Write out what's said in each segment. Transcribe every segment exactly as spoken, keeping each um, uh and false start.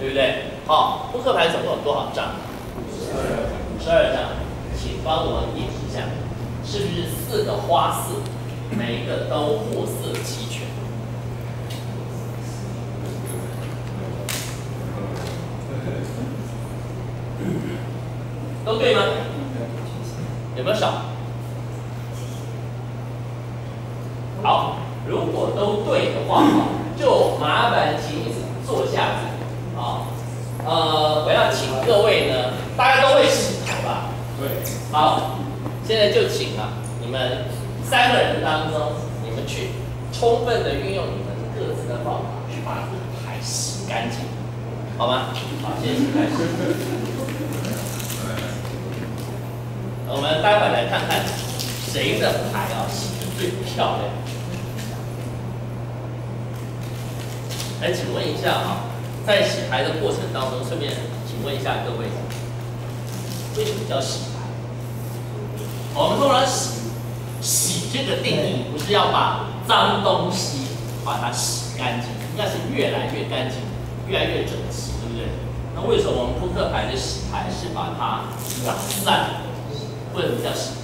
对不对？好，扑克牌总共有多少张？五十二张，请帮我点一下，是不是四个花色，每一个都货色齐全？都对吗？有没有少？好，如果都对的话，就麻烦请你坐下子啊。呃，我要请各位呢，大家都会洗牌吧？对。好，现在就请啊，你们三个人当中，你们去充分的运用你们各自的方法，去把这个牌洗干净，好吗？好，现在请开始。我们待会来看看谁的牌啊洗得最漂亮。来，请问一下啊，在洗牌的过程当中，顺便请问一下各位，为什么叫洗牌？我们通常洗洗这个定义不是要把脏东西把它洗干净，应该是越来越干净，越来越整齐，对不对？那为什么我们扑克牌的洗牌是把它打散？为什么叫洗牌？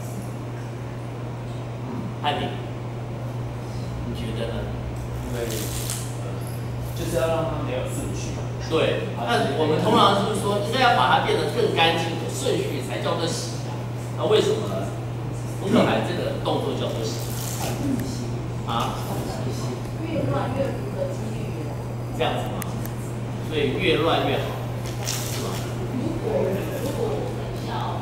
嗯，汉典，你觉得呢？ 因为就是要让它没有顺序。 对，那我们通常就是说，应该要把它变得更干净，有顺序才叫做洗牌。那为什么呢？扑克牌这个动作叫做洗牌啊？ 越乱越读的几率这样子吗？所以越乱越好，是吧？ 如果如果我们要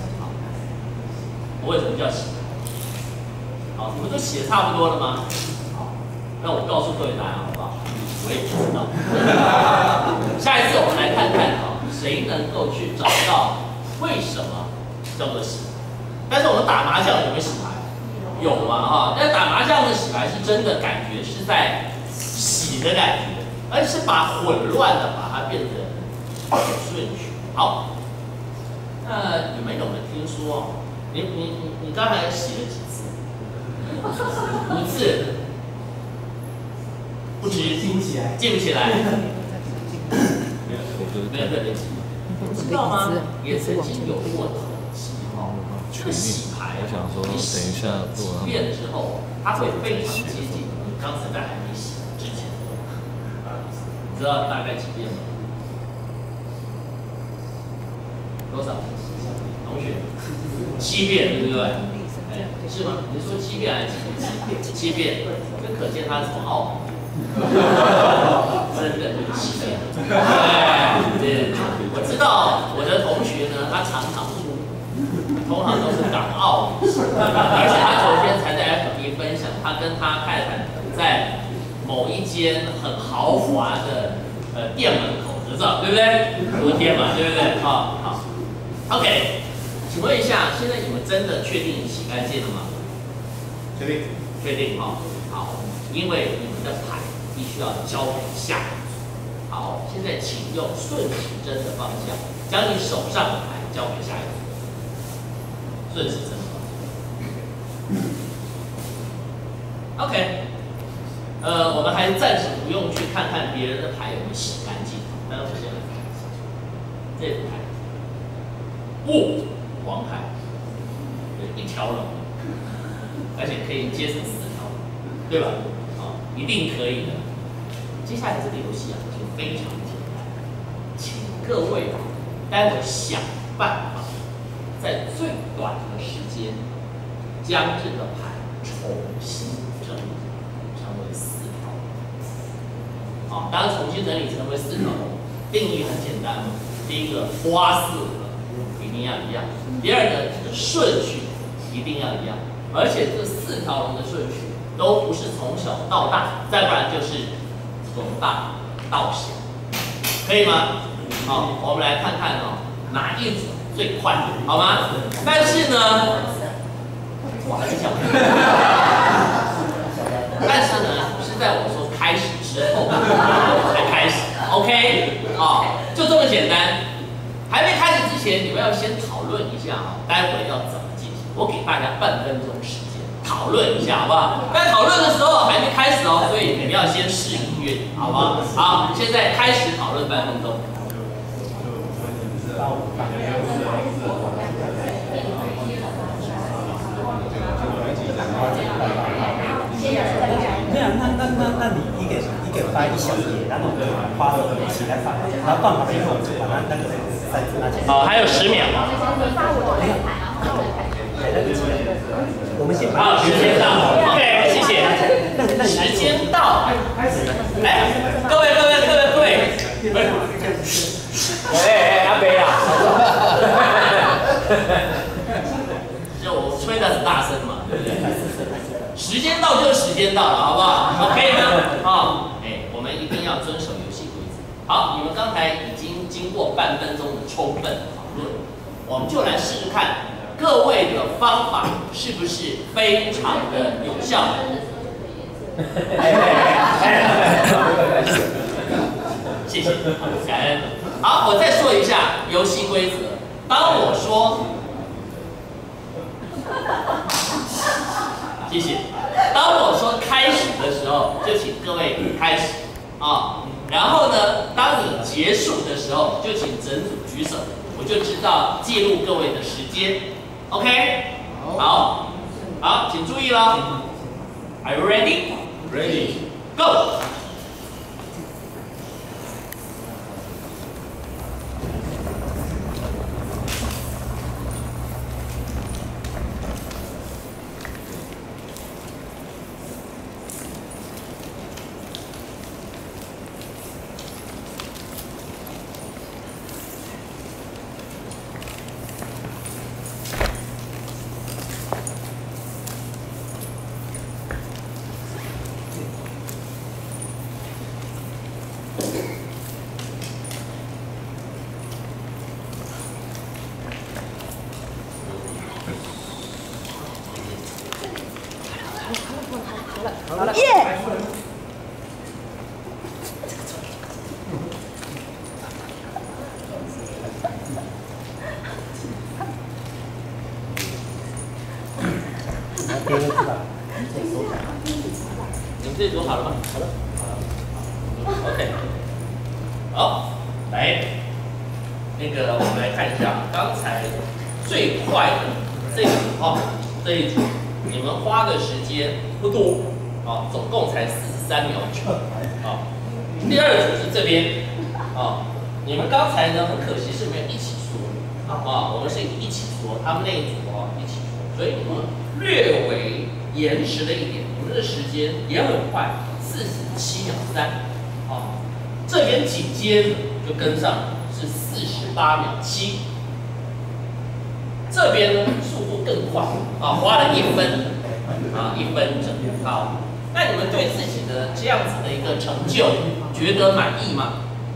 为什么叫洗牌？好，你们都洗的差不多了吗？好，那我告诉各位答案好不好？我也不知道。下一次我们来看看啊，谁能够去找到为什么叫做洗牌？但是我们打麻将有没有洗牌？有嘛哈？但打麻将的洗牌是真的感觉是在洗的感觉，而是把混乱的把它变成有顺序。好，那你们有没有听说？你你你你刚才洗了几次？五次。不止记不起来，记不起来。没有，没有特别记。知道吗？也曾经有过统计哦，这个洗牌，你洗几遍之后，它会非常接近你刚才在还没洗之前。你知道大概几遍吗？多少？同学，七遍，对不对？哎，是吗？你说七遍还是七七遍？这可见它是多傲慢。真的很奇妙，对对对，我知道我的同学呢，他常常输，通常都是港澳，而且他昨天才在 F B 分享，他跟他太太在某一间很豪华的呃店门口合照，对不对？昨天嘛，对不对？好好 ，OK， 请问一下，现在你们真的确定洗干净了吗？ 确定， 确定哈，好，因为你们的牌。必须要交给下一组。好，现在请用顺时针的方向，将你手上的牌交给下一组。顺时针的方向。OK， 呃，我们还暂时不用去看看别人的牌有没有洗干净。那我先来看一下这副牌，哦，黄牌，对，一条龙，而且可以接成四条龙，对吧？好，一定可以的。接下来这个游戏啊，就非常简单，请各位啊，待会想办法，在最短的时间，将这个牌重新整理成为四条龙。好，当然重新整理成为四条龙，定义很简单嘛。第一个花色一定要一样，第二个这个顺序一定要一样，而且这四条龙的顺序都不是从小到大，再不然就是。从大到小，可以吗？好，我们来看看哦，哪一组最快，好吗？但是呢，我还是想，但是呢，是在我说开始之后才开始 ，OK？ 哦，就这么简单。还没开始之前，你们要先讨论一下啊，待会要怎么进行。我给大家半分钟时间， 讨论一下，好不好？在讨论的时候还没开始哦，所以你们要先试音乐，好不好？好，现在开始讨论半分钟。 对啊，那那那那你一个一个发一小页，然后花了一起来发，然后断好了以后就把那那个三字拿起来。 好，还有十秒。 我们先好，时间到 ，OK， 谢谢。 那那时间到，开始。哎，各位各位各位各位，不是，哎哎阿北啊，就我吹得很大声嘛，对不对？时间到就是时间到了，好不好 ？OK 吗？好，哎，我们一定要遵守游戏规则。好，你们刚才已经经过半分钟的充分讨论，我们就来试试看。各位的方法是不是非常的有效？谢谢，感恩。好，我再说一下游戏规则。当我说，谢谢。当我说开始的时候，就请各位开始啊。然后呢，当你结束的时候，就请整组举手，我就知道记录各位的时间。OK， 好，好，请注意了。Are you ready? Ready. Go. 好了， 耶！ 第二个是吧？ 你们自己组好了吗？好了。OK。好，来，那个我们来看一下，刚才最快的这一组哦，这一组你们花的时间不多啊，总共才四十三秒九啊。第二组是这边啊，你们刚才呢很可惜是没有一起说啊，我们是一起说，他们那一组哦一起说，所以你们略微延迟了一点，你们的时间也很快，四十七秒三啊。这边紧接着就跟上是四十八秒七，这边呢速度更快啊，花了一分啊一分整。好，那你们对自己的这样子的一个成就觉得满意吗？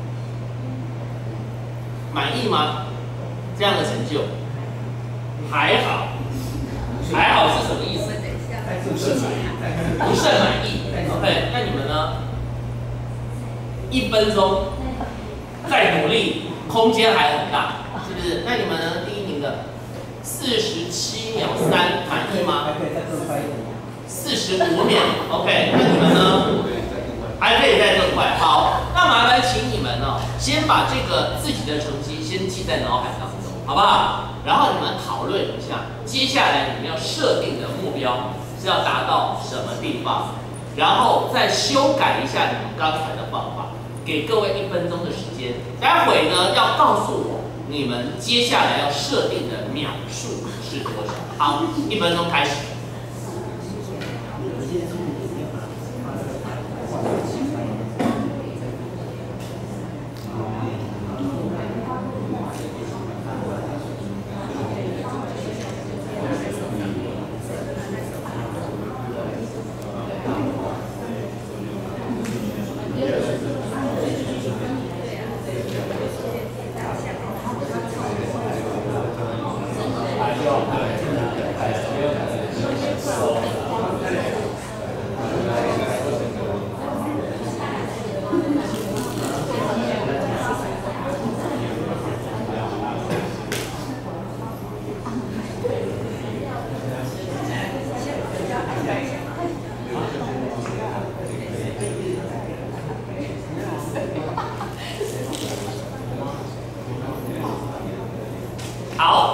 满意吗？这样的成就还好，还好是什么意思？不甚满意，不甚满意。OK， 那你们呢？一分钟再努力，空间还很大，是不是？那你们呢？第一名的四十七秒三满意吗？ 还可以再更快一点。 四十五秒 ，OK， 那你们呢？还可以再更快。好，那麻烦请你们呢、哦，先把这个自己的成绩先记在脑海当中，好不好？然后你们讨论一下，接下来你们要设定的目标是要达到什么地方，然后再修改一下你们刚才的方法。给各位一分钟的时间，待会呢要告诉我你们接下来要设定的秒数是多少。好，一分钟开始。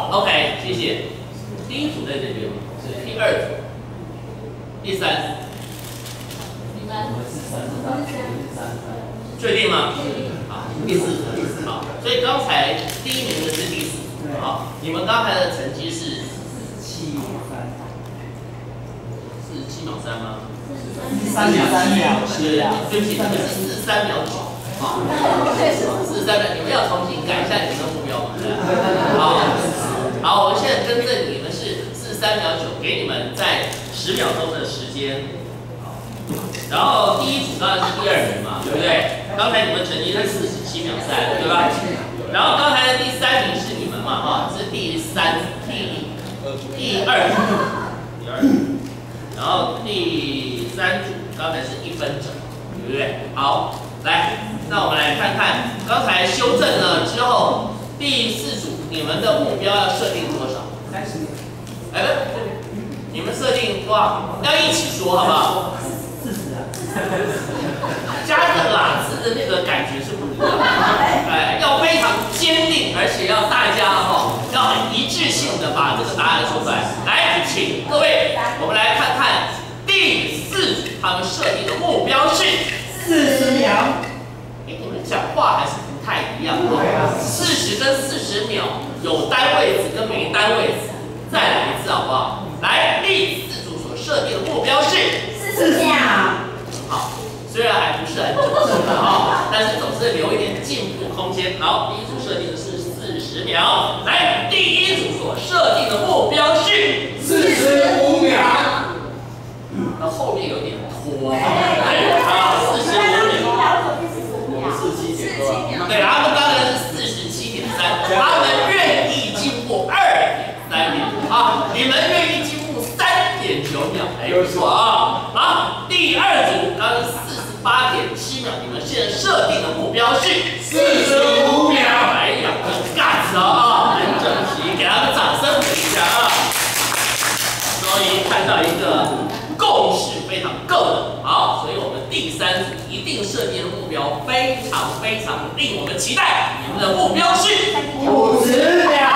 OK， 谢谢。第一组在这边，是第二组，第三。 你们我们是三十三，是三十三。 确定吗？好，第四组，好，所以刚才第一名的是第四组，好，你们刚才的成绩是七秒三， 四十七秒三吗？ 三秒三秒七啊， 对不起，你们是四十三秒九，好，四十三秒，你们要重新改一下你们的目标嘛？好，好，我们现在更正你们是四十三秒九，给你们在十秒钟的时间。然后第一组当然是第二名嘛，对不对？刚才你们成绩是四十七秒三，对吧？然后刚才的第三名是你们嘛，哈，是第三、第第二组，第二组。然后第三组刚才是一分整，对不对？好，来，那我们来看看刚才修正了之后，第四组你们的目标要设定多少？ 三十秒， 哎，不，你们设定多少？要一起说，好不好？ 四十啊， 加个啦字的那个感觉是不一样的，哎，要非常坚定，而且要大家哈、哦，要很一致性的把这个答案说出来。来，请各位，我们来看看第四组他们设定的目标是四十秒。 哎，你们讲话还是不太一样哦。四十跟四十秒有单位子跟没单位子，再来一次好不好？来，第四组所设定的目标是。 四十秒。 好，虽然还不是很准确的哈，但是总是留一点进步空间。好，第一组设定的是四十秒，来，第一组所设定的目标是四十五秒。 那后面有点拖，对，好，四十五秒。 我们四七点多。 对，他们刚才是四十七点三，他们愿意进步二点三秒啊，你们愿意进步三点九秒，哎，不错啊。好，第二组刚刚四十八点七秒，你们现在设定的目标是四十五秒。 哎呀，很 guts 啊，很整齐，给他们掌声鼓励一下啊！终于看到一个共识非常够的，好，所以我们第三组一定设定的目标非常非常令我们期待，你们的目标是五十秒。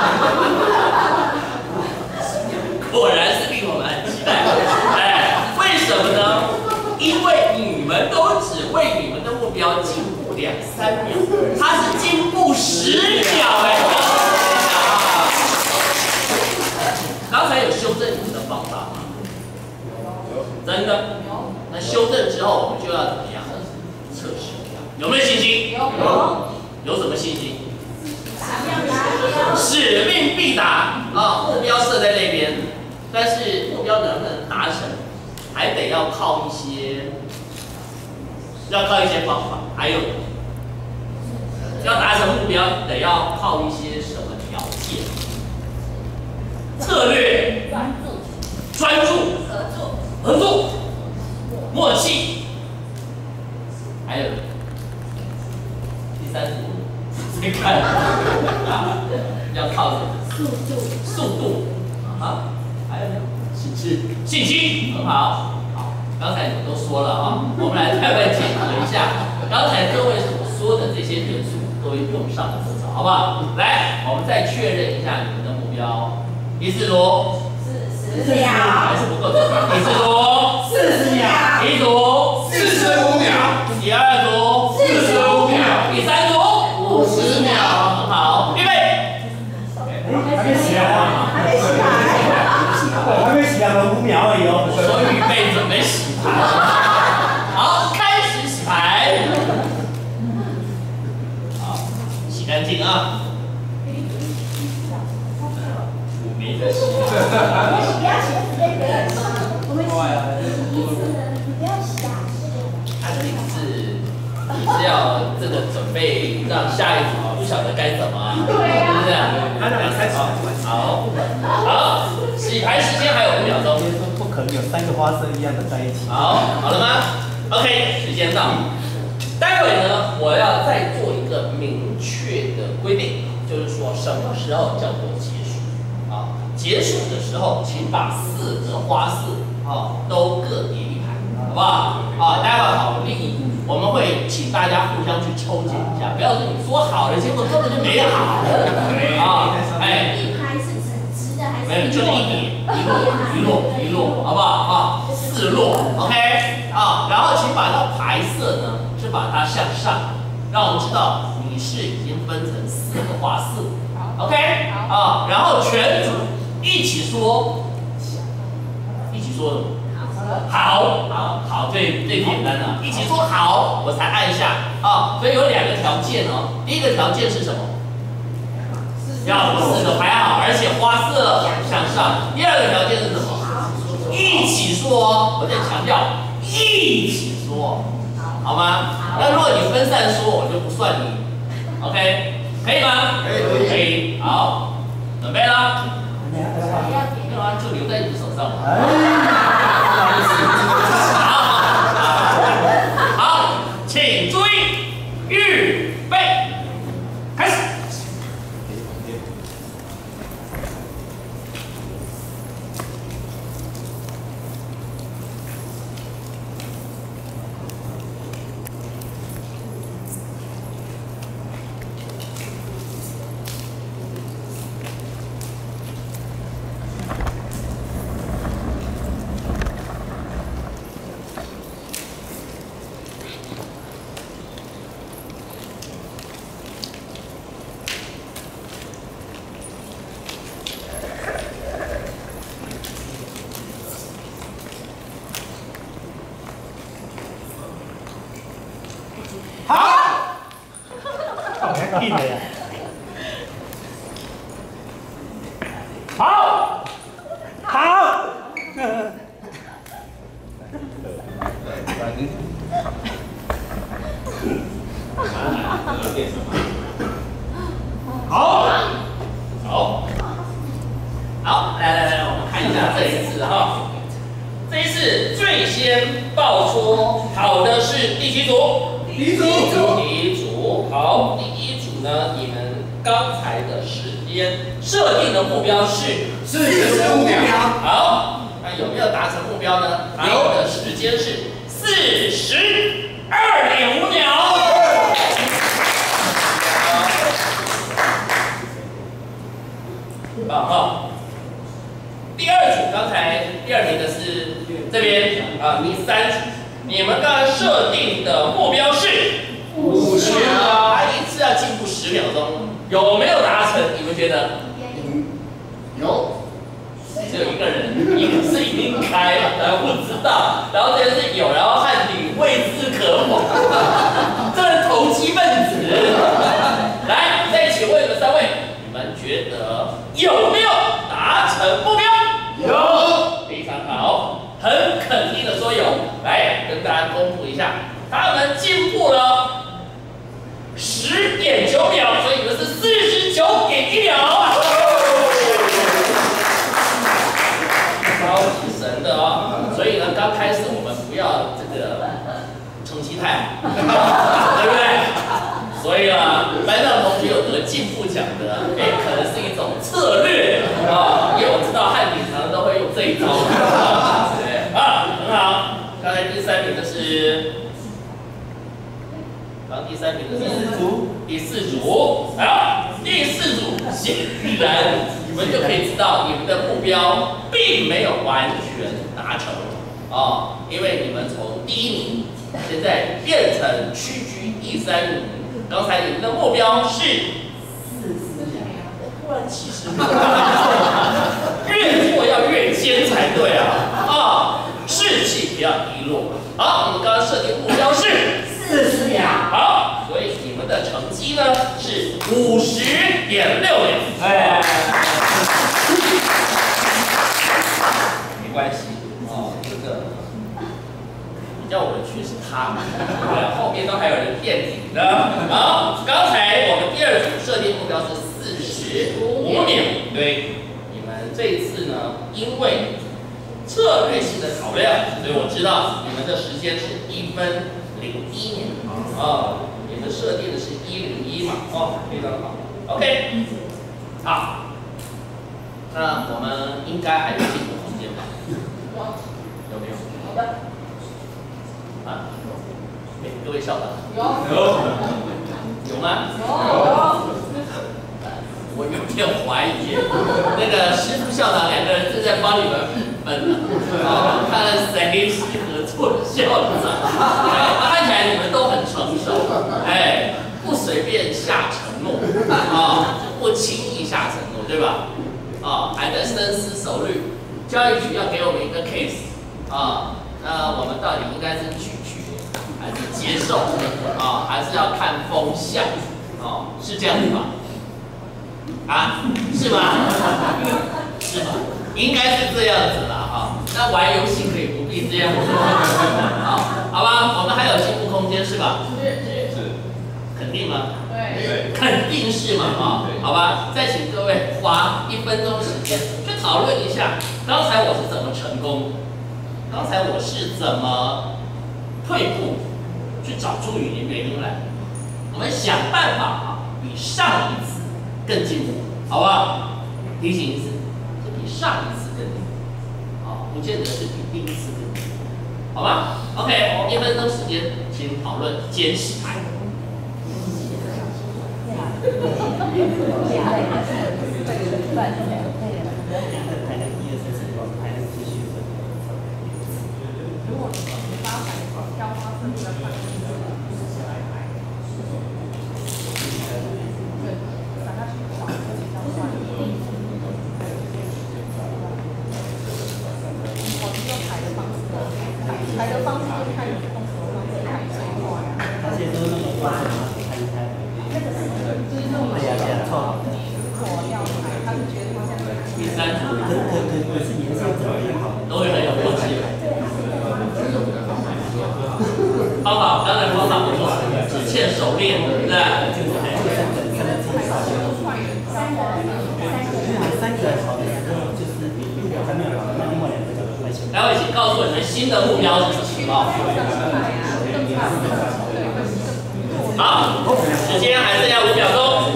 果然是令我们很期待，哎，为什么呢？因为你们都只为你们的目标进步两三秒，他是进步十秒哎！刚才有修正你们的方法吗？真的？那修正之后，我们就要怎么样？测试，有没有信心？有。有什么信心？使命必达啊！目标设在那边。但是目标能不能达成，还得要靠一些，要靠一些方法，还有要达成目标得要靠一些什么条件？策略、 专注、 专注、 合作、 合作、默契，还有第三组，再看要靠什么？ 速度、 速度啊。还有没有？信心，信心很好。好，刚才你们都说了啊，我们来快快检核一下，刚才各位所说的这些元素都用上了多少，好不好？来，我们再确认一下你们的目标。第四组， 四十秒， 还是不够。第四组， 四十秒， 第一组， 四十五秒。 第二组， 四十五秒。 第三组， 五十秒。 很好，预备。 还没洗啊？ 还没洗牌。 我还没洗啊，五秒而已哦。 我说预备准备洗牌。好，开始洗牌。好，洗干净啊。我没得洗。 不要洗，直接给人洗。我们洗一次呢，你不要洗啊。 他这个是，你是要这个准备让下一组不晓得该怎么， 对啊是不是？ 那让你开始。 好，好，洗牌时间还有五秒钟。 不可能有三个花色一样的在一起。 好，好了吗 ？OK， 时间到。待会呢，我要再做一个明确的规定，就是说什么时候叫做结束啊？结束的时候，请把四个花色啊都各叠一排，好不好？啊，待会好利益，我们会请大家互相去抽检一下，不要说你说好了，结果根本就没好啊！哎。 没有，就一叠，一摞，一摞，一摞，好不好？啊，四摞 ，OK， 啊，然后请把它排色呢，是把它向上，让我们知道你是已经分成四个画室 ，OK， 啊，然后全组一起说，一起说什么？好，好，好，最最简单了，一起说好，我才按下啊。所以有两个条件哦，第一个条件是什么？要四个排好，而且花色向上。第二个条件是什么？一起说，我再强调，一起说，好吗？那如果你分散说，我就不算你 ，OK， 可以吗？可以，可以，好，准备了。没有啊，就留在你手上嘛。好，好，请注意，预备，开始。 硬的呀！ 好， 好， 好，好，好，来来来，我们看一下这一次哈，这一次最先报说好的是第几组？第一组，第一组，好，第一组呢，你们刚才的时间设定的目标是四十五秒。 好，那有没有达成目标呢？你的时间是四十二点五秒。啊好，第二组刚才第二名的是这边啊，第三组，你们刚才设定的目标是五十秒，他一次要进步十秒钟，有没有达成？你们觉得？有。只有一个人，一个是已经开了，然后不知道，然后这个是有，然后汉语未知可否，这是投机分子。来，再请问你们三位，你们觉得有没有达成目标？有，非常好，很肯定的说有。来，跟大家公布一下，他们进步了十点九秒，所以你们是四十九点一秒。超级神的哦，所以呢，刚开始我们不要这个成绩太好，对不对？所以呢，班上同学有得进步奖的，哎，可能是一种策略啊，因为我知道汉典常常都会用这一招，对啊，很好。刚才第三名的是，刚第三名的是第四组，好，第四组显然。你们就可以知道，你们的目标并没有完全达成哦，因为你们从第一名现在变成屈居第三名。刚才你们的目标是四十秒，突然七十秒，越做要越尖才对啊！啊、哦，士气不要低落。好，你们刚刚设定目标是四十秒，好，所以你们的成绩呢是五十点六秒。哎。没关系哦，这个比较委屈是他们，对，后面都还有人垫底的。好，刚才我们第二组设定目标是四十五秒，对，你们这一次呢，因为策略性的考量，所以我知道你们的时间是一分零一秒，哦，你们设定的是一零一嘛，哦，非常好 ，OK， 好。那我们应该还有进步空间吧？有没有？好的。啊？哎，各位校长。有。有。有吗？有。我有。 点怀疑，那个师傅校长两个人正在帮你们评分呢，啊，看看谁适合做校长。看起来你们都很成熟，哎，不随便下承诺，啊，不轻易下承诺，对吧？啊，还在深思熟虑。教育局要给我们一个 case， 啊，那我们到底应该是拒绝还是接受？啊，还是要看风向？哦，是这样子吧？啊，是吗？是吗？应该是这样子啦，哈。那玩游戏可以不必这样子，好，好吧？我们还有进步空间是吧？ 是是， 肯定吗？ 对， 肯定是嘛，啊，好吧？再请各位花一分钟时间去讨论一下，刚才我是怎么成功？刚才我是怎么退步？去找出原因原因来，我们想办法啊，比上一次更进步，好不好？提醒一次，是比上一次更进步，啊，不见得是比第一次更进步，好吧 ？OK， 一分钟时间，请讨论监视牌。 排的方式就看你用什么方式看谁画呀。 那些都是那种画什么看一下。 那个是就是那种对呀对呀，凑好的。 火要排，他们觉得好像第三组可可可可是颜色怎么也好， 都会很有默契。方法当然方法不错，只欠熟练，对不对？ 就是还是三个三个自己画的。因为三个好的时候就是如果还没有好，那另外两个就会先。 待会请告诉我你们新的目标是什么？好，时间还剩下五秒钟。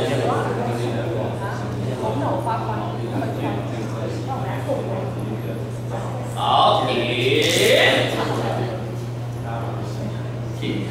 好，停，停。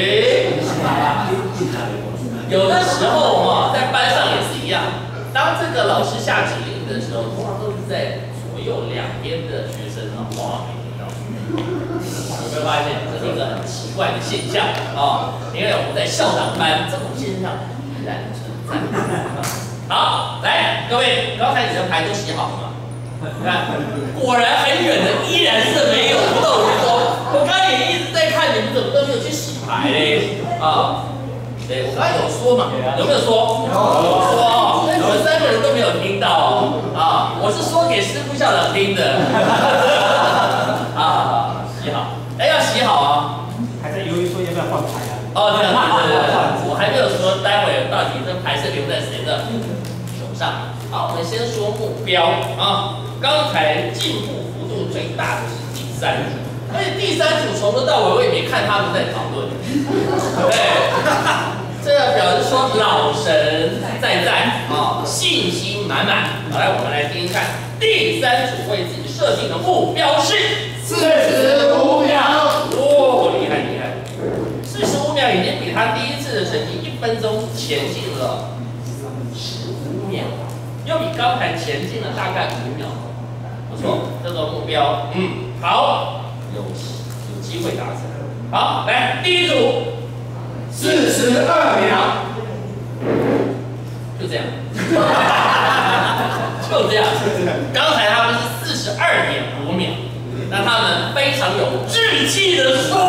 有的时候哈，在班上也是一样，当这个老师下指令的时候，通常都是在左右两边的学生啊，往往没听到。有没有发现这是一个很奇怪的现象啊？因为我们在校长班，这种现象依然存在。好，来，各位，刚才你的牌都洗好了吗？看，果然很远的依然是没有漏风。我刚才也一直在看，你们怎么都没有去洗牌嘞？啊，对，我刚才有说嘛，有没有说？有说哦，你们三个人都没有听到哦。啊，我是说给师傅校长听的。啊，洗好，哎，要洗好啊。 还在犹豫说要不要换牌啊？ 哦，对对对对对，我还没有说待会到底这牌是留在谁的手上。好，我们先说目标啊。刚才进步幅度最大的是第三组，而且第三组从头到尾我也没看他们在讨论。对，这表示说老神在在啊，信心满满。好，来我们来听听看，第三组为自己设定的目标是四十五秒。 哦，厉害厉害，四十五秒已经比他第一次的成绩一分钟前进了十五秒，又比刚才前进了大概五秒。不错，这个目标，嗯，好，有有机会达成。好，来第一组， 四十二秒。 就这样，就这样。刚才他们是四十二点五秒，那他们非常有志气的说，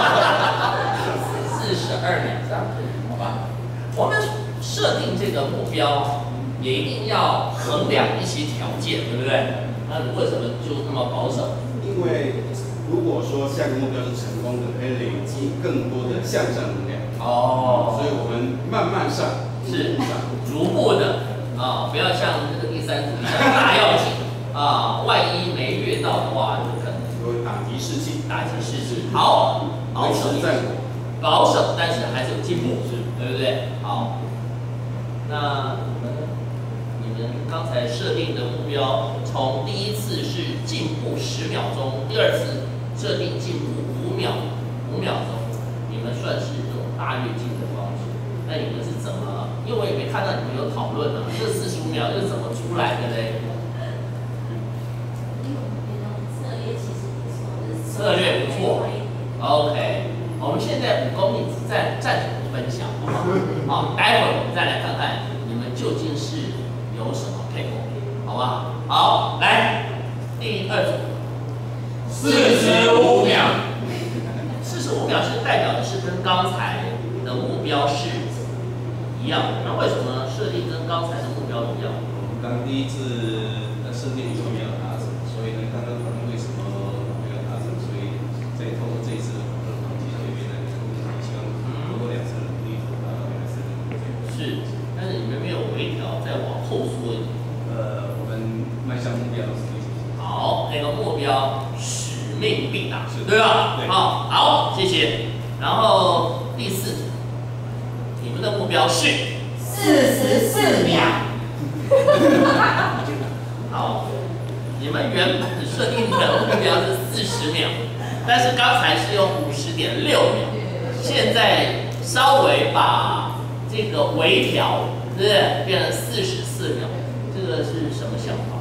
四十二秒，这样好吧？我们设定这个目标，也一定要衡量一些条件，对不对？那你为什么就那么保守？ 因为如果说下个目标是成功的，可以累积更多的向上能量。 哦， 所以我们慢慢上， 是逐步的啊，不要像这个第三组一样大要紧啊，万一没越到的话，就可能有打击士气， 打击士气。好，保守一点，保守，但是还是有进步，对不对？好，那你们呢？你们刚才设定的目标，从第一次是进步十秒钟，第二次设定进步五秒，五秒钟，你们算是这种大跃进的方式。那你们是怎么因为我也没看到你们有讨论呢，这四十五秒是怎么出来的嘞？策略不错 ，OK。我们现在武功一直在暂时不分享，好不好？好，待会儿我们再来看看你们究竟是有什么配合，好不好？好，来第二组， 四十五秒。 四十五秒是代表的是跟刚才的目标是一样的，那为什么设定跟刚才的目标一样？ 我们刚第一次的设定就没有达成，所以呢，刚刚讨论为什么没有达成，所以再透过这一次的讨论，其实也原来的目的，希望通过两次的努力，达到原来是是，但是你们没有微调，再往后缩一点。 呃，我们迈向目标是一起。 好，那个目标使命必达，对吧？ 对。 好，好，谢谢。然后第四组，你们的目标是四十四秒。 好，你们原本设定的目标是四十秒，但是刚才是用五十点六秒，现在稍微把这个微调，对不对？变成四十四秒，这个是什么想法？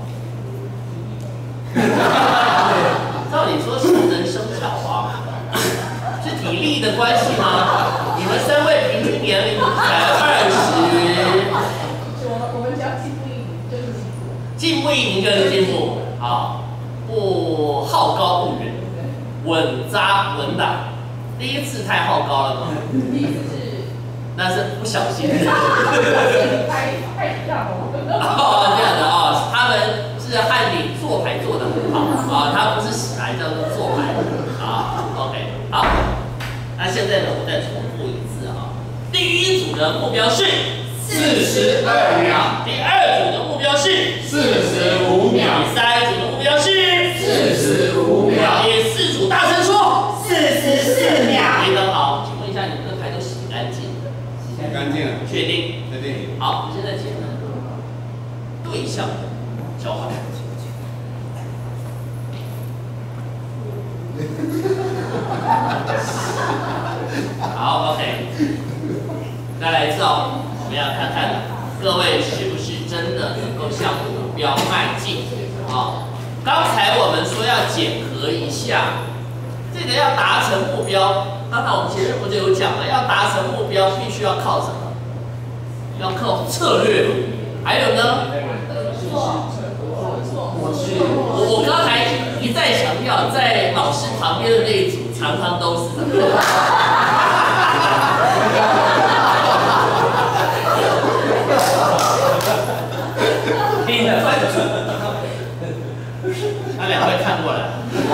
照理说熟能生巧啊，是体力的关系吗？你们三位平均年龄才二十。 我我们只要进步一名就是进步。 进步一名就是进步，好，不好高骛远，稳扎稳打。第一次太好高了吗？ 第一次是。 那是不小心的。 太太跳了。 哦，这样的哦，他们是汉鼎做牌做的很好啊，他不是洗牌叫做做牌啊。OK， 好，那现在呢，我再重复一次啊。第一组的目标是四十二秒。 第二组的目标是四十五秒。 第三组的目标是四十五秒。 第四组大声说四十四秒。 非常好，请问一下，你们的牌都洗干净了？ 洗干净了， 确定？ 确定。 好，现在简单对象的交换。好 ，OK， 再来一次哦，我们要看看各位是不是真的能够向目标迈进啊？刚才我们说要检核一下，这个要达成目标，刚才我们前面不是有讲了，要达成目标必须要靠什么？要靠策略，还有呢？我我刚才一再强调，在老师旁边的那一组常常都是。听了，那两位看过来。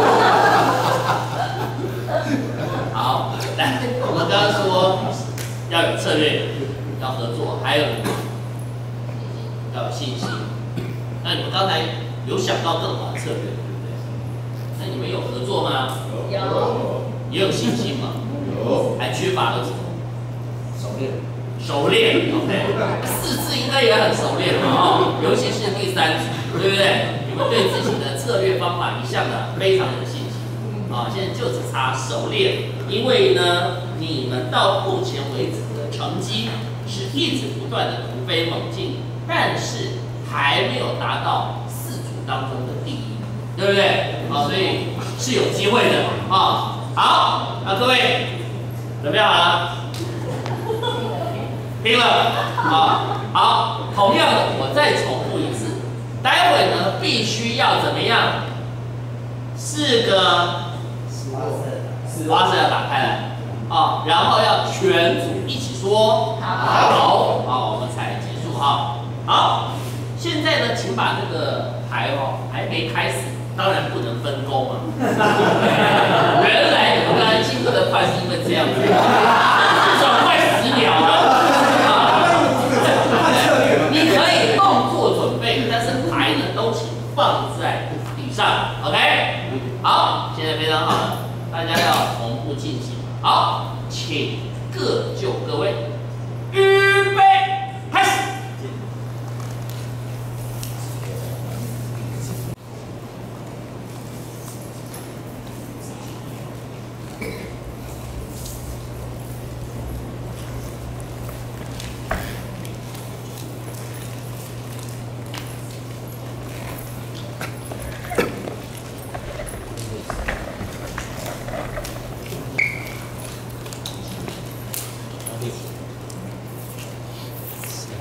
好，来，我们刚刚说要有策略，要合作，还有要有信心。那你们刚才有想到更好的策略，对不对？那你们有合作吗？ 有。 也有信心吗？ 有。 还缺乏了什么？ 熟练。 熟练 ，OK。四次应该也很熟练了哦，尤其是第三组，对不对？你们对自己的策略方法一向的非常有信心啊，现在就只差熟练，因为呢，你们到目前为止的成绩是一直不断的突飞猛进，但是还没有达到四组当中的第一，对不对？啊，所以是有机会的啊。好，那各位准备好了？拼了啊！好，同样的，我再重复一次，待会呢必须要怎么样？四个花色要打开来啊，然后要全组一起说好，好，我们才结束哈。好，现在呢，请把这个牌哦，还没开始，当然不能分工啊。原来你们刚才进步的快是因为这样子，转快十秒了。你可以动作准备，但是牌呢都请放在地上 ，OK？ 好，现在非常好了，大家要同步进行。好，请各就各位，预备，开始。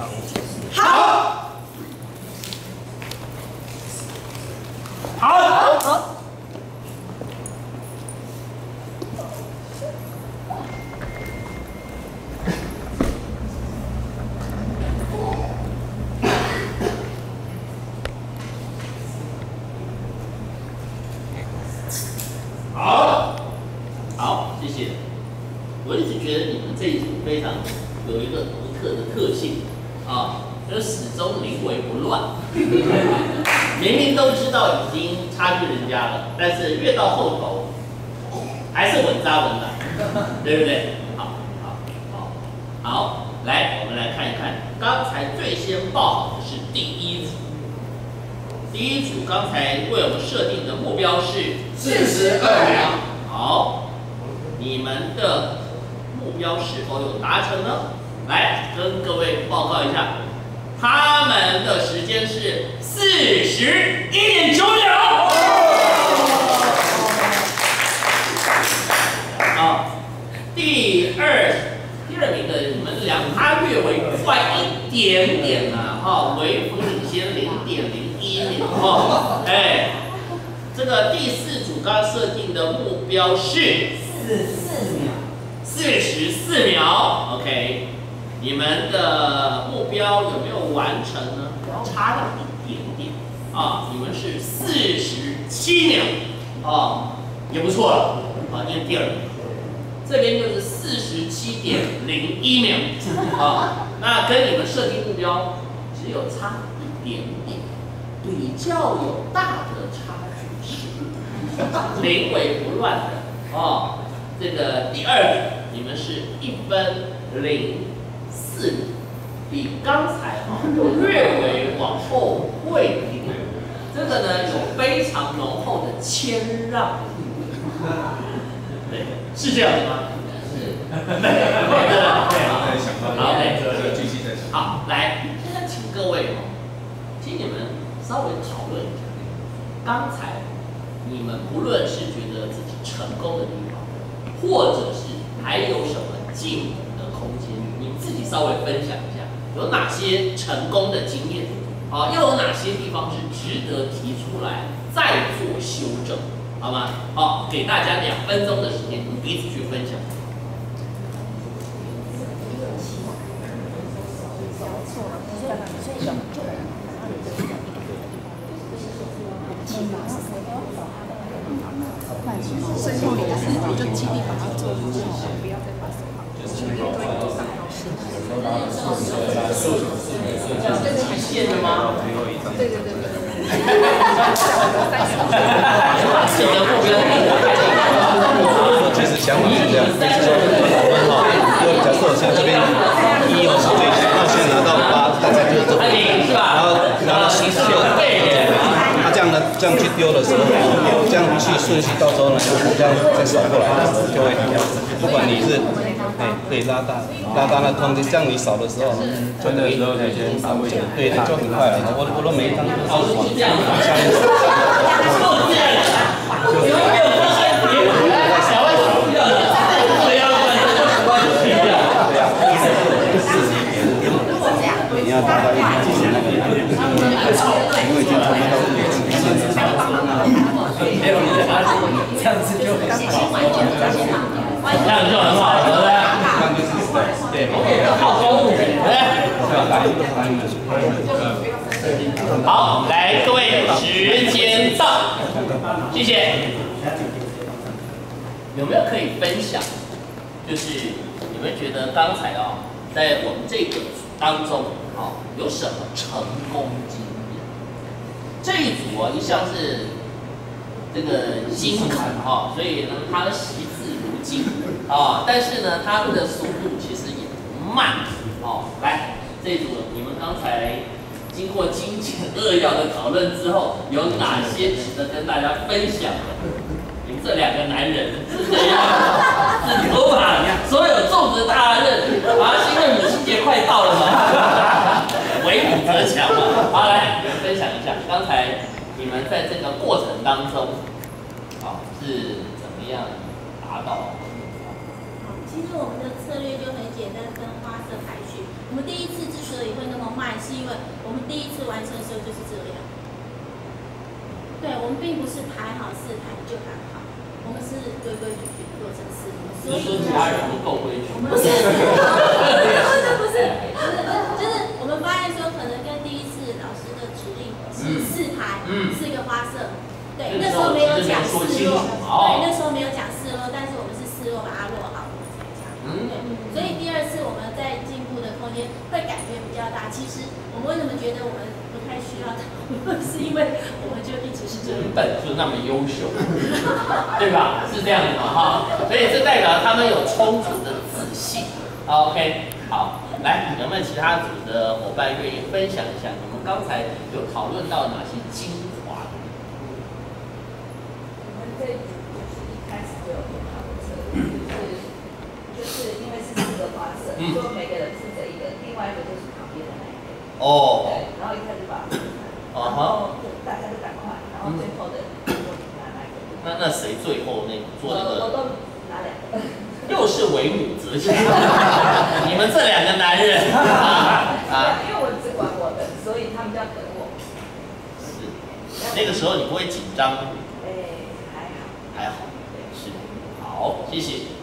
方。 好， 好， 好。 好，好，谢谢。我一直觉得你们这一组非常有一个独特的特性啊，就是始终临危不乱。明明都知道已经差距人家了，但是越到后头还是稳扎稳打，对不对？好，好，好，好，来，我们来看一看，刚才最先报好的是第一组。第一组刚才为我们设定的目标是四十二秒。 好，你们的目标是否有达成呢？来，跟各位报告一下，他们的时间是四十一点九秒。好，第二第二名的你们俩，他略微快一点点啊，哈，微幅领先零点零一秒哈，哎，这个第四组刚设定的目标是四四秒， 四十四秒 ，OK， 你们的目标有没有完成呢？差了一点点啊，你们是四十七秒啊，也不错了啊，因为第二名。这边就是四十七点零一秒啊，那跟你们设定目标只有差一点点，比较有大的差距是临危不乱的哦。这个第二名，你们是一分零四秒，比刚才哈、哦、略微往后退一点，这个呢有非常浓厚的谦让。对，是这样的吗？是。没有，对对。好，对， 继续再讲。 好，来，现在请各位哦，请你们稍微讨论一下，刚才你们不论是觉得自己成功的地方，或者是还有什么进步的空间，你们自己稍微分享一下，有哪些成功的经验，啊，又有哪些地方是值得提出来再做修正？好吗？好，给大家两分钟的时间，你们彼此去分享。 最后你的事情就尽力把它做好，不要再把手这是极限的吗？ 对对对对。 你的目标其实想法是这样，就是说我们哈，因为假设像这边一哦是最小，那先拿到八，大概就是这个，然后然后十六，那这样呢，这样去丢的时候，这样去顺序，到时候呢，这样再扫过来的时候就会很好。不管你是哎可以拉大拉大那空间，这样你扫的时候， 穿的时候可以先稍微对，就很快了。我我都每一张都是往下面扫。你要达到一点之前那个，因为已经差不多到五点这样子就很好， 这样就很好，对不对？对，好高度，好，来，各位，时间到，谢谢。有没有可以分享？就是你们觉得刚才哦，在我们这个当中，哦，有什么成功经验？这一组啊，一向是这个新坎哈，所以呢，他惜字如金啊，但是呢，他们的速度其实也不慢哦。来，这一组你们刚才经过精简扼要的讨论之后，有哪些值得跟大家分享的？你们这两个男人是怎样？是头发所有种植大任啊，是因为母亲节快到了吗？为母则强嘛。好，来，你们分享一下，刚才你们在这个过程当中，啊，是怎么样达到？ 其实我们的策略就很简单，跟花色排序。我们第一次之所以会那么是因为我们第一次完成的时候就是这样。对，我们并不是排好四台就排好，我们是规规矩矩做成四台。 你说其他人不够规矩？ 不是，不是，不是，就是我们发现说，可能跟第一次老师的指令是四台， 嗯， 四个花色。对，那时候没有讲四落，对，那时候没有讲四落，但是我们是四落把它落好，我们才讲。 嗯， 对，所以第二次我们在进步的空间会感觉比较大。其实我们为什么觉得我们不太需要讨论，是因为我们就一直是这样。 原本就那么优秀，对吧？是这样子嘛哈，所以这代表他们有充足的自信。OK， 好，来，有没有其他组的伙伴愿意分享一下？你们刚才有讨论到哪些精华？ 我们这一组就是一开始就有很好的策略，就是就是因为是四个花色， 嗯， 所以每个人负责一个，另外一个就是旁边的那一个。 哦。 对，然后一开始把它分开， 然后大家都赶快，然后最后的就拿那个。 那那谁最后那做那个？ 我都拿两个。 又是为母则强，你们这两个男人啊啊！因为我只管我的，所以他们就要等我。 是，那个时候你不会紧张？ 哎，还好。 还好，是，好，谢谢。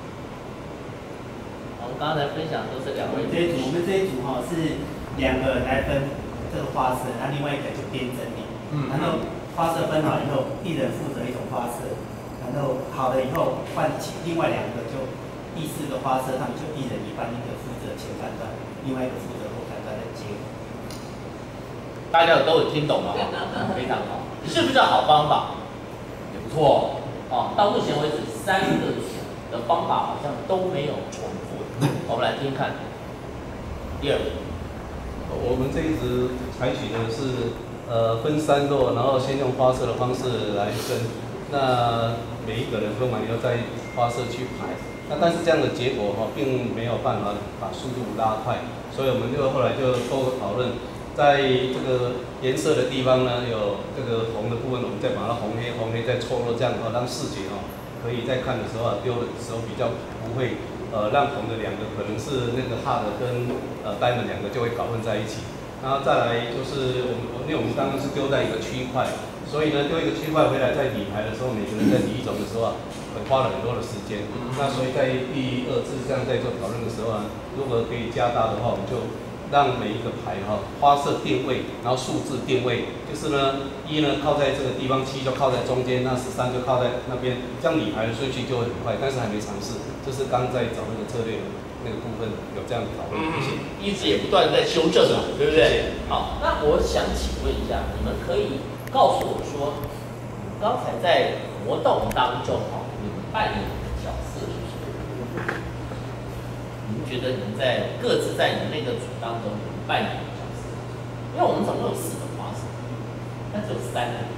我们刚才分享都是两位。 这一组，我们这一组哈是两个人来分这个花色，那另外一个就编整理。嗯。然后花色分好以后，一人负责一种花色。然后好了以后换起另外两个就第四个花色，他们就一人一半，一个负责前半段，另外一个负责后半段的结合。 大家都有听懂了吗？非常好，是不是好方法？也不错哦。到目前为止，三个组的方法好像都没有重复。我们来听看。第二个， 我们这一支采取的是呃分三落，然后先用花色的方式来分。那每一个人分完以后再花色去排，那但是这样的结果哈、哦，并没有办法把速度拉快，所以我们就后来就多个讨论，在这个颜色的地方呢，有这个红的部分，我们再把它红黑红黑再错落，这样哦，让视觉哦可以在看的时候啊，丢的时候比较不会呃让红的两个可能是那个 hard 跟呃 diamond 两个就会搞混在一起，然后再来就是我们因为我们刚刚是丢在一个区块。所以呢，丢一个区块回来，在理牌的时候，每个人在理一种的时候啊，花了很多的时间。那所以在第二次这样在做讨论的时候啊，如果可以加大的话，我们就让每一个牌哈、啊、花色定位，然后数字定位，就是呢一呢靠在这个地方，七就靠在中间，那十三就靠在那边，这样理牌的顺序就会很快。但是还没尝试，这是刚在找那个策略那个部分有这样的讨论。谢谢。 一直也不断在修正啊，对不对？好，那我想请问一下，你们可以告诉我说，刚才在活动当中哈，你们扮演的角色是什么？你们觉得你们在各自在你们那个组当中，你们扮演的角色？因为我们总共有四种花色，但只有三个。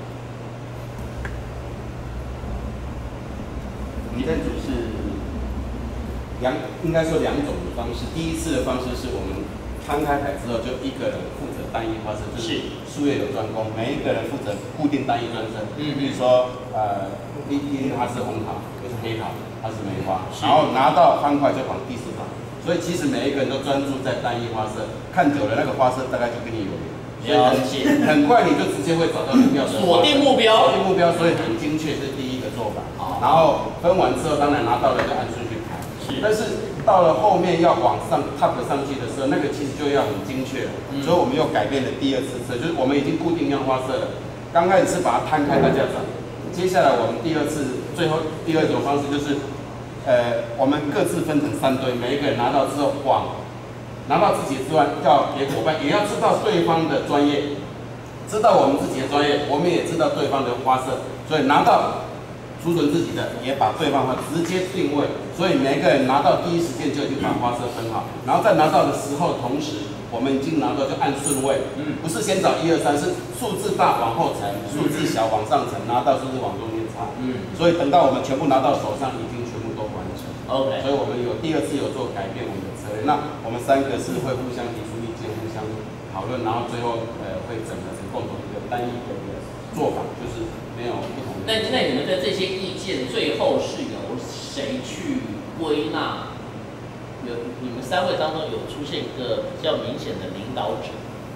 我们这组是两，应该说两种的方式。第一次的方式是我们摊开牌之后，就一个人负责单一花色，就是术业有专攻，每一个人负责固定单一专色。嗯，比如说呃，一一它是红桃，有是黑桃，它是梅花，然后拿到方块就往第四行。所以其实每一个人都专注在单一花色，看久了那个花色大概就跟你有缘，所以很很快你就直接会找到你要的锁定目标， 锁定目标，所以很精确是第一个做法。然后分完之后，当然拿到了就按顺序排。但是到了后面要往上 top 上去的时候，那个其实就要很精确了。嗯、所以我们又改变了第二次色，就是我们已经固定样花色了。刚开始是把它摊开大家找，接下来我们第二次最后第二种方式就是，呃，我们各自分成三堆，每一个人拿到之后往拿到自己之外，要给伙伴也要知道对方的专业，知道我们自己的专业，我们也知道对方的花色，所以拿到。储存自己的，也把对方的直接定位，所以每个人拿到第一时间就已经把花色分好，然后在拿到的时候，同时我们已经拿到就按顺位，嗯，不是先找一二三，是数字大往后乘，数字小往上乘，拿到数字往中间插，嗯，所以等到我们全部拿到手上，已经全部都完成 ，OK， 所以我们有第二次有做改变我们的策略，那我们三个是会互相提出意见，互相讨论，然后最后呃会整合成共同一个单一的做法，就是没有不同的。 那那你们的这些意见最后是由谁去归纳？有你们三位当中有出现一个比较明显的领导者，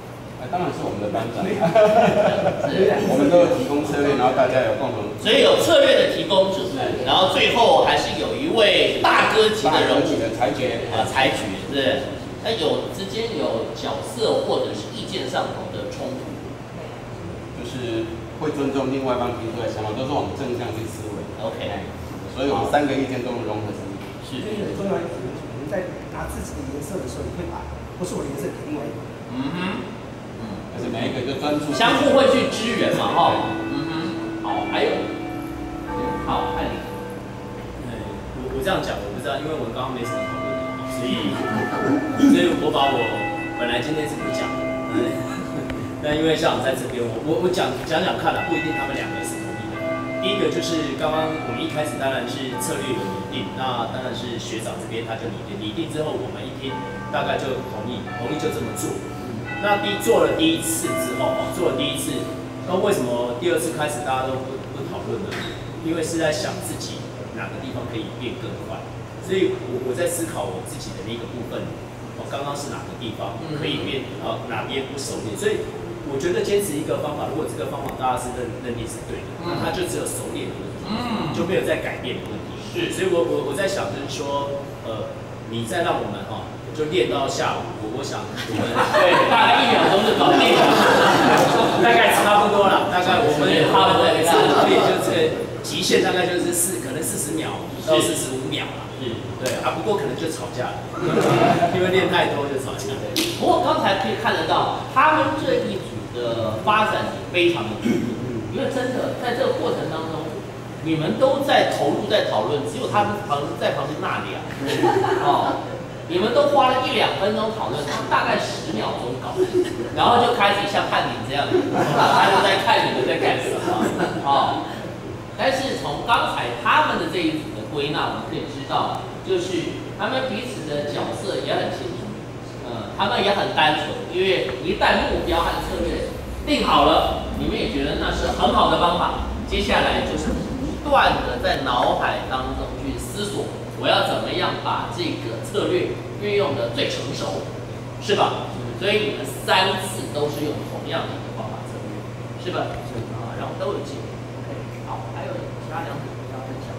当然是我们的班长，我们都有提供策略，然后大家有共同， 所以有策略的提供者，然后最后还是有一位大哥级的人物的裁决啊，裁决是不是？那有之间有角色或者是意见上头的冲突， 就是会尊重另外一方提出来的想法，都是往正向去思维。 OK， 所以我们三个意见都能融合成一。 是。 所以很重要一点，我们在拿自己的颜色的时候，你会把不是我的颜色给另外一个。 嗯哼。 而且每一个就专注， 相互会去支援嘛，哈，嗯哼，好，还有，好，艾琳， 哎，我我这样讲我不知道，因为我刚刚没什么讨论的，所以，所以我把我本来今天是不讲的，那因为校长在这边，我我我讲讲讲看了，不一定他们两个是同意的。第一个就是刚刚我们一开始当然是策略的拟定，那当然是学长这边他就拟定，拟定之后我们一听大概就同意，同意就这么做。那第做了第一次之后，哦，做了第一次，那为什么第二次开始大家都不不讨论呢？因为是在想自己哪个地方可以变更快，所以我我在思考我自己的那个部分，我刚刚是哪个地方可以变，呃，哪边不熟练，所以我觉得坚持一个方法，如果这个方法大家是认认定是对的，那它就只有熟练的问题，就没有再改变的问题。是，所以我我我在想就是说，呃，你再让我们哈。就练到下午，我我想我们对大概一秒钟就搞定了，大概差不多了。大概我们差不多也是，也就这个极限大概就是四，可能四十秒到四十五秒了。是，对啊，不过可能就吵架了，因为练太多就吵架。 不过刚才可以看得到，他们这一组的发展也非常的迅速，因为真的在这个过程当中，你们都在投入在讨论，只有他们旁在旁边纳凉。哦。你们都花了一两分钟讨论，他大概十秒钟搞定，然后就开始像判庭这样，他就在看你们在干什么哦。但是从刚才他们的这一组的归纳，我们可以知道，就是他们彼此的角色也很清楚，呃，他们也很单纯，因为一旦目标和策略定好了，你们也觉得那是很好的方法，接下来就是不断的在脑海当中去思索。我要怎么样把这个策略运用的最成熟，是吧？所以你们三次都是用同样的一个方法策略，是吧？啊，然后都有记录。OK， 好，还有其他两组要分享。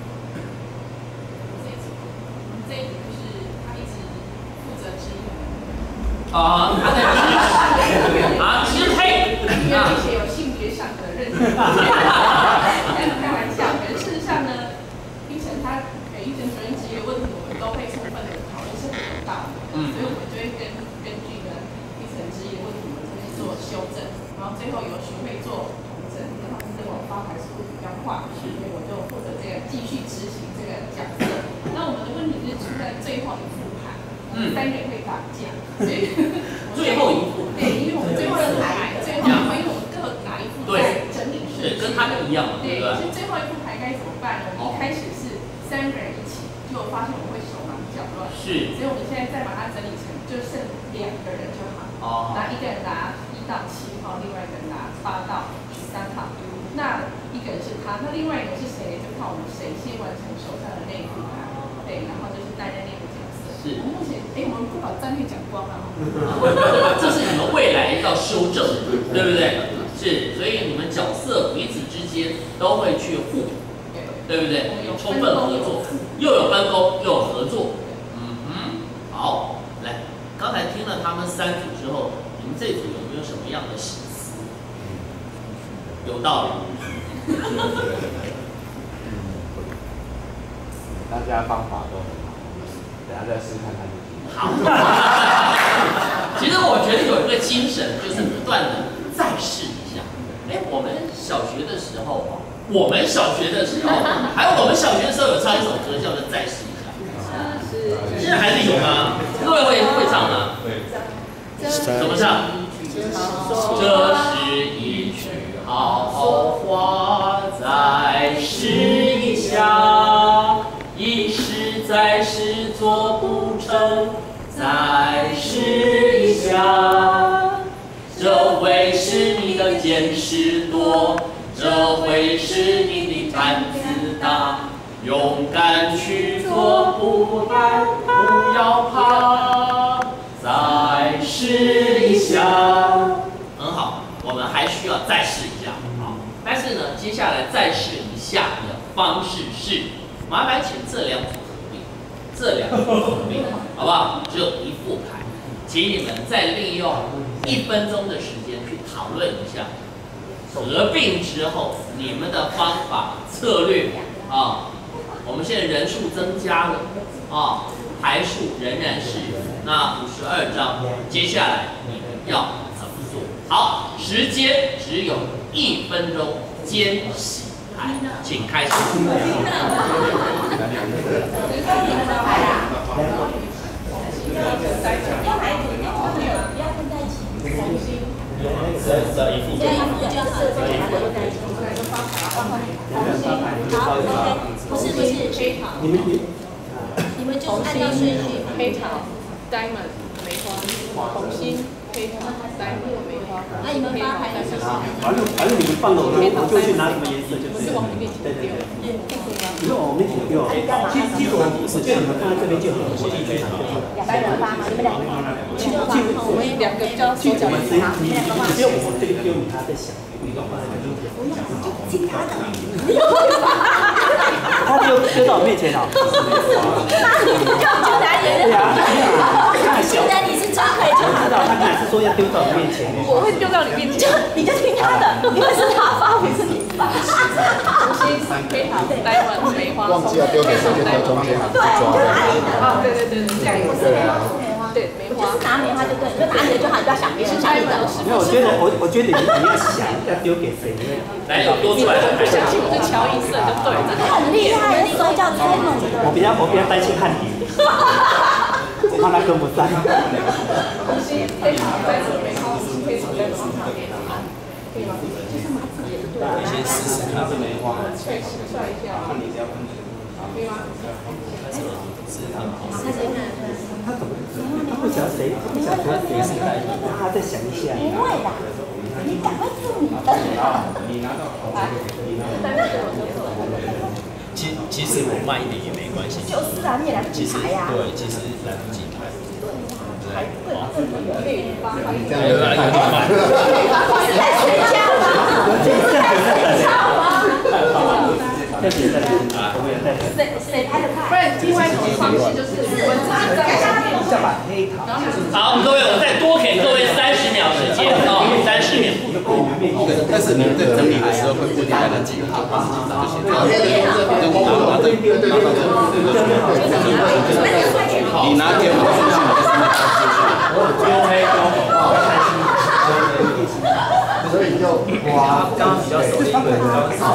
这一组，这一组就是他一直负责支援。 啊，他在支啊支配， 因为一些有性别上的认同。开玩笑，可是事实上呢，一晨他。一整主任职业问题，我们都会充分的讨论，是很有道理的。嗯，所以我们就会根根据呢一层职业问题，我们这边做修正，然后最后由学会做统整，然后跟我发牌速度比较快，所以我就负责这个继续执行这个角色。那我们的问题是出在最后一副牌，嗯，三人会打架，所以最后一副， 对，因为我们最后一副牌，最后一副，因为我们各拿一副在整理顺序， 跟他们一样嘛，对不对？ 是最后一副牌该怎么办呢？我们一开始是三个人一起，就发现我会手忙脚乱，是，所以我们现在再把它整理成就剩两个人就好，哦，那一个人拿一到七号，另外一个人拿八到十三号，那一个人是他，那另外一个是谁？就看我们谁先完成手上的那一副牌，对，然后就是担任那个角色。是，我目前，哎，我们不把战略讲光了哈， 这是你们未来要修正，对不对？是，所以你们角色彼此之间都会去互补。对不对？充分合作，又有分工，又有合作。嗯哼，好，来，刚才听了他们三组之后，你们这组有没有什么样的心思？有道理。 大家方法都很好，等下再试看看就行。 好。其实我觉得有一个精神，就是不断的再试一下。哎，我们小学的时候。我们小学的时候，还有我们小学的时候有唱一首歌叫做《再试一下》，现在还是有吗？各位会会唱吗？对。怎么唱？这是一曲好话，再试一下，一试再试做不成，再试一下。这回是你的见识多。这回是你的胆子大，勇敢去做，不要不要怕，再试一下。很好，我们还需要再试一下。好，但是呢，接下来再试一下的方式是，麻烦请这两组合并，这两组合并，好不好？只有一副牌，请你们再利用一分钟的时间去讨论一下，合并之后你们的方法策略啊。我们现在人数增加了啊，牌数仍然是那五十二张，接下来你们要怎么做？好，时间只有一分钟，间洗牌，请开始。 要排组，不要混在一起。 只要只要一副这样一副就好了，这两个混在一起。好 ，OK， 不是不是， 你们你你们就是按照顺序。 黑桃、diamond、梅花、红心、黑桃、diamond、梅花。 那你们发牌的是什么？ 反正反正你们放了，我就我就去拿什么颜色就不是往里面丢。 对对对。 对，这样子吗？ 不用往里面丢，其实其实我我觉得你们放在这边就好了，我自己非常就好。 两百人发吗？你们两个吗？ 其实其实我们两个比较手脚你你你不用我这个丢你，他在想，你放在这边。 其他的。 他丢丢到我面前了。 那你就就拿你的。 对啊。 现在你是张凯就好知道他刚才是说要丢到我面前。 我会丢到你面前， 你就听他的，因为是他发，不是你发。 红心、黑桃、diamond、梅花。 忘记要丢给谁就丢中间， 对，就拿你的。 啊，对对对对，这样也是。对，梅花。 就是拿梅花就对，就拿你的就好，不要想别人想你的。 没有，我觉得我我觉得你你要想要丢给谁，因为来，有多出来的牌想清楚就瞧颜色就对，这个很厉害，那手脚超猛的。 我比较我比较担心汉语，我怕他跟不上。 红心、黑桃、diamond、梅花、红心、黑桃、diamond、可以吗？ 你先试试看是梅花， 可以试算一下。 看你只要分可以吗？ 他怎么他不晓得谁，他不晓得谁是来，他再想一下。 不会的，你赶快做你的。 你拿到头，你拿其其实我慢一点也没关系。 就是啊，你也来不其实及排呀。 对，其实来不及排。 排队了， 可以发发一有有有点慢。 是在睡觉吗？ 这样子睡觉吗？ 再别再别啊！我也在。 谁谁拍的不快？ 然另外一种方式就是文字在下面， 再把黑桃。 好，各位，我再多给各位三十秒时间哦，三十秒。 但是你们在整理的时候会不一定来得及，就八十几张就写这样。就你拿拿着，你拿给我出去，你在上面打出去。 所以就哇， 刚刚比较熟悉，对，比较熟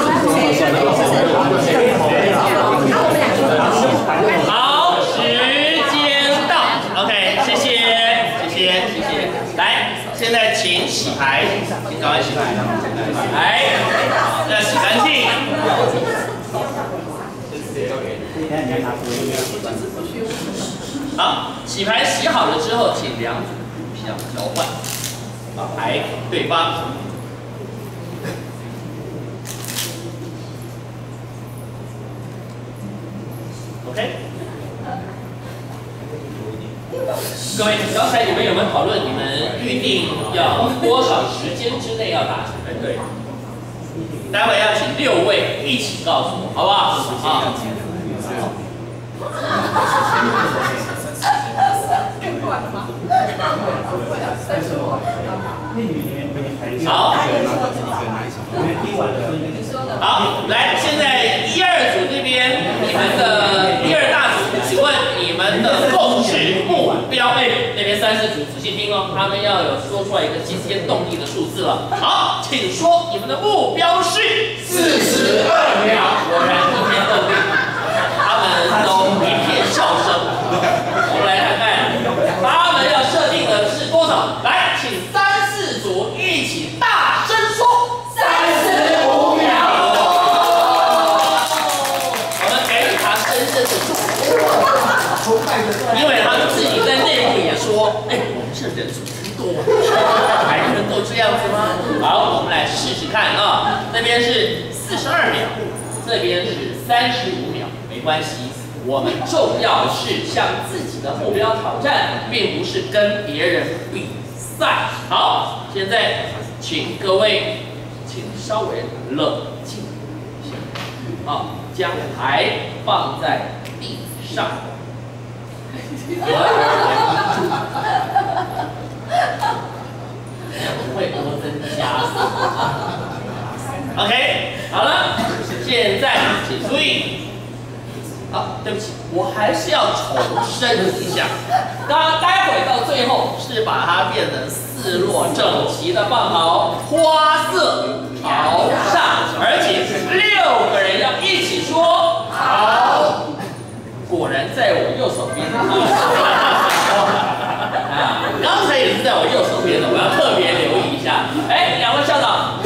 好，时间到 ，OK， 谢谢，谢谢，谢谢。来，现在请洗牌，请赶快洗牌，来，要洗干净。好，洗牌洗好了之后，请两组相交换，把牌给对方。OK。各位，刚才你们有没有讨论？你们预定要多少时间之内要达成的？对。待会要请六位一起告诉我，好不好？好。 变短了吗？ 好。好，来，现在一二组这边，你们的一二大组，请问你们的共识目标？哎，那边三四组仔细听哦，他们要有说出来一个惊天动地的数字了。好，请说你们的目标是四十二秒。果然惊天动地，他们都一片笑声。我们来看看，他们要设定的是多少？来，请三四组一起大声说。三十五秒，我们给予他深深的祝福，因为他自己在内部也说，哎，我们这人数真多，还能够这样子吗？好，我们来试试看啊，那边是四十二秒，这边是三十五秒，没关系， 我们重要是向自己的目标挑战，并不是跟别人比赛。好，现在请各位，请稍微冷静一下。好，将牌放在地上。不会多增加。OK， 好了，现在请注意。好，对不起，我还是要重申一下，刚待会到最后是把它变成四落整齐的放好，花色朝上，而且六个人要一起说好。果然在我右手边啊，刚才也是在我右手边的，我要特别留意一下。哎，两位校长，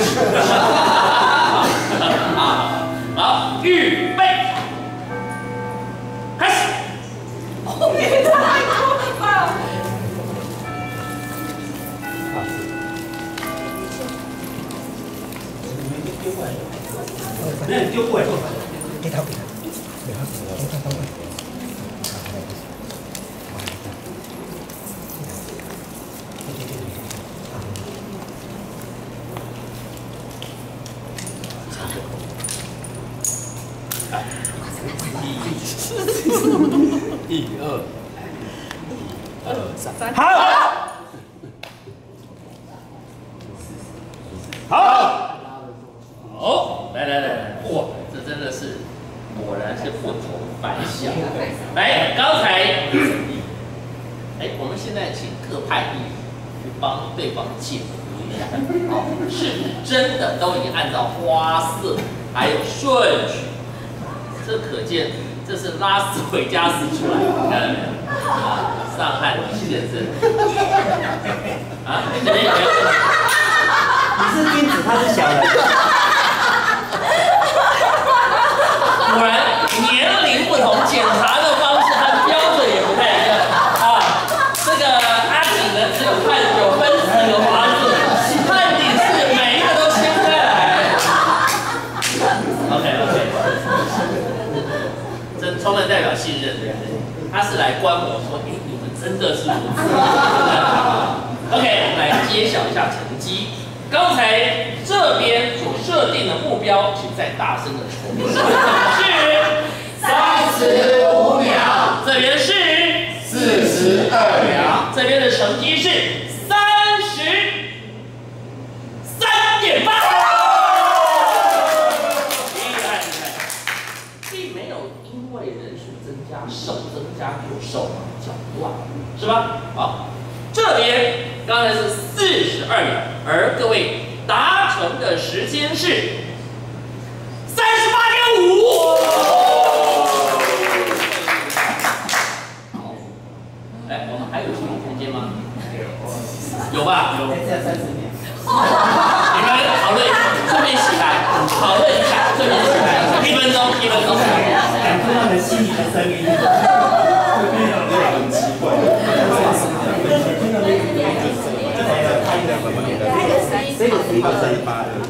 好，预备。开始。 后面太多了吧？ 丢过来，没有丢过来，给他，给他，给他，给他，给他。 一二，二三， 好，好， 好，来来来来，哇，这真的是，果然是不同凡响。来，刚才，哎，我们现在请各派一去帮对方解读一下，好，是不是真的都已经按照花色还有顺序？这可见。这是拉斯维加斯出来的，你看到没有？啊，上汉先生。啊，这边有没有？ 你是君子，他是小人。 果然年龄不同，检查的方式和标准也不太一样啊。这个阿锦呢，只有看有分四个花色，汉鼎是每一个都切开来。OK OK。这充分代表信任，对不对？他是来观摩说，哎，你们真的是如此。OK， 来揭晓一下成绩。刚才这边所设定的目标，请再大声的重复，是三十五秒。这边是四十二秒。 这边的成绩是三十三点八。手增加就手脚乱，是吧？好，这边刚才是四十二秒，而各位达成的时间是三十八点五。好，哎，我们还有处理空间吗？有吧？有。 再三十秒。 你们讨论，顺便起来，讨论一下，顺便起来，一分钟，一分钟。 感受他们心里的声音。很奇怪。这个是一个三十八的。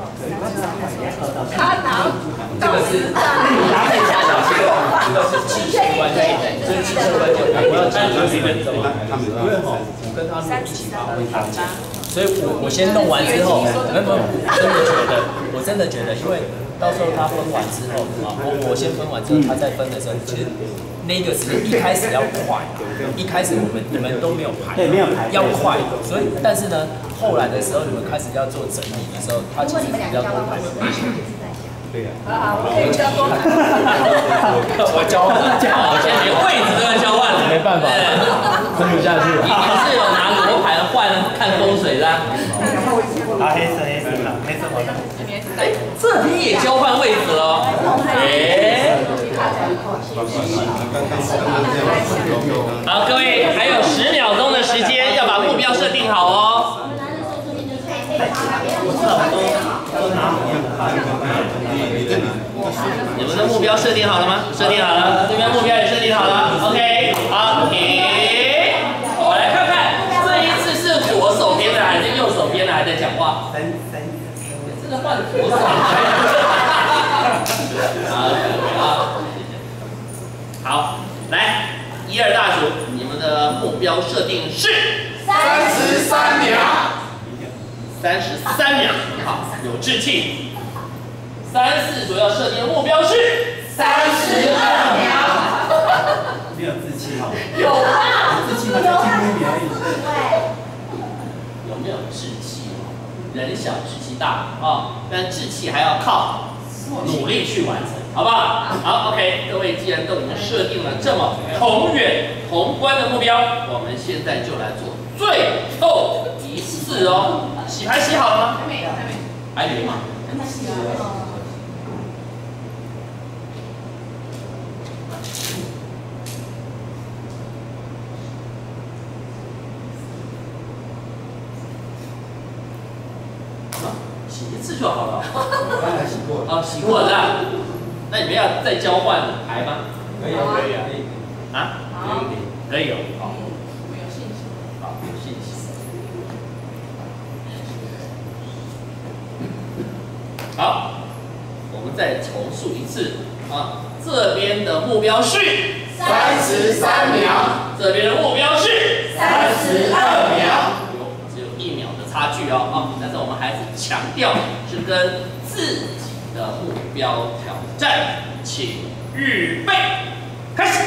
他拿这个是拿在家长这个这个是汽车关键，这是汽车关键，我要讲几分钟。因为哈，我跟他们一起把会当家。所以我我先弄完之后，没有没有，真的觉得，我真的觉得，因为到时候他分完之后啊，我我先分完之后，他再分的时候，其实那个时间一开始要快，一开始我们你们都没有排， 对，没有排， 要快，所以但是呢，后来的时候你们开始要做整理的时候，他其实比较多排。对呀。 啊，我可以交多。 我交换， 我现在连位置都要交换了， 没办法，分不下去。 以前是有拿罗盘换看风水的。 啊，黑色黑色的，黑色我的。 哎，这边也交换位置了。哎。好，各位还有十秒钟的时间，要把目标设定好哦。你们的目标设定好了吗？设定好了，这边目标也设定好了。OK， 好，停。我来看看，这一次是左手边的还是右手边的还在讲话？这个换左手。好，好，好， 来，一二大组，你们的目标设定是三十三秒， 三十三秒，很好，有志气。三四组要设定的目标是三十二秒。 没有志气哈。 有啊， 有志气吗？就进步一点而已。 对。 有没有志气？人小志气大啊，但志气还要靠努力去完成，好不好？好 ，OK， 各位既然都已经设定了这么宏远宏观的目标，我们现在就来做最后一次哦。洗牌洗好了吗？ 还没，还没， 还没吗？ 还洗啊。 洗一次就好了。 刚才洗过了。 啊，洗过了是吧？那你们要再交换牌吗？ 可以啊，可以啊。 啊？ 没问题。 可以有。好， 我有信心。 好，有信心。好，我们再重述一次啊。这边的目标是三十三秒， 这边的目标是三十二秒。 只有一秒的差距哦啊！但是我们还是强调是跟自己的目标挑战，请预备，开始。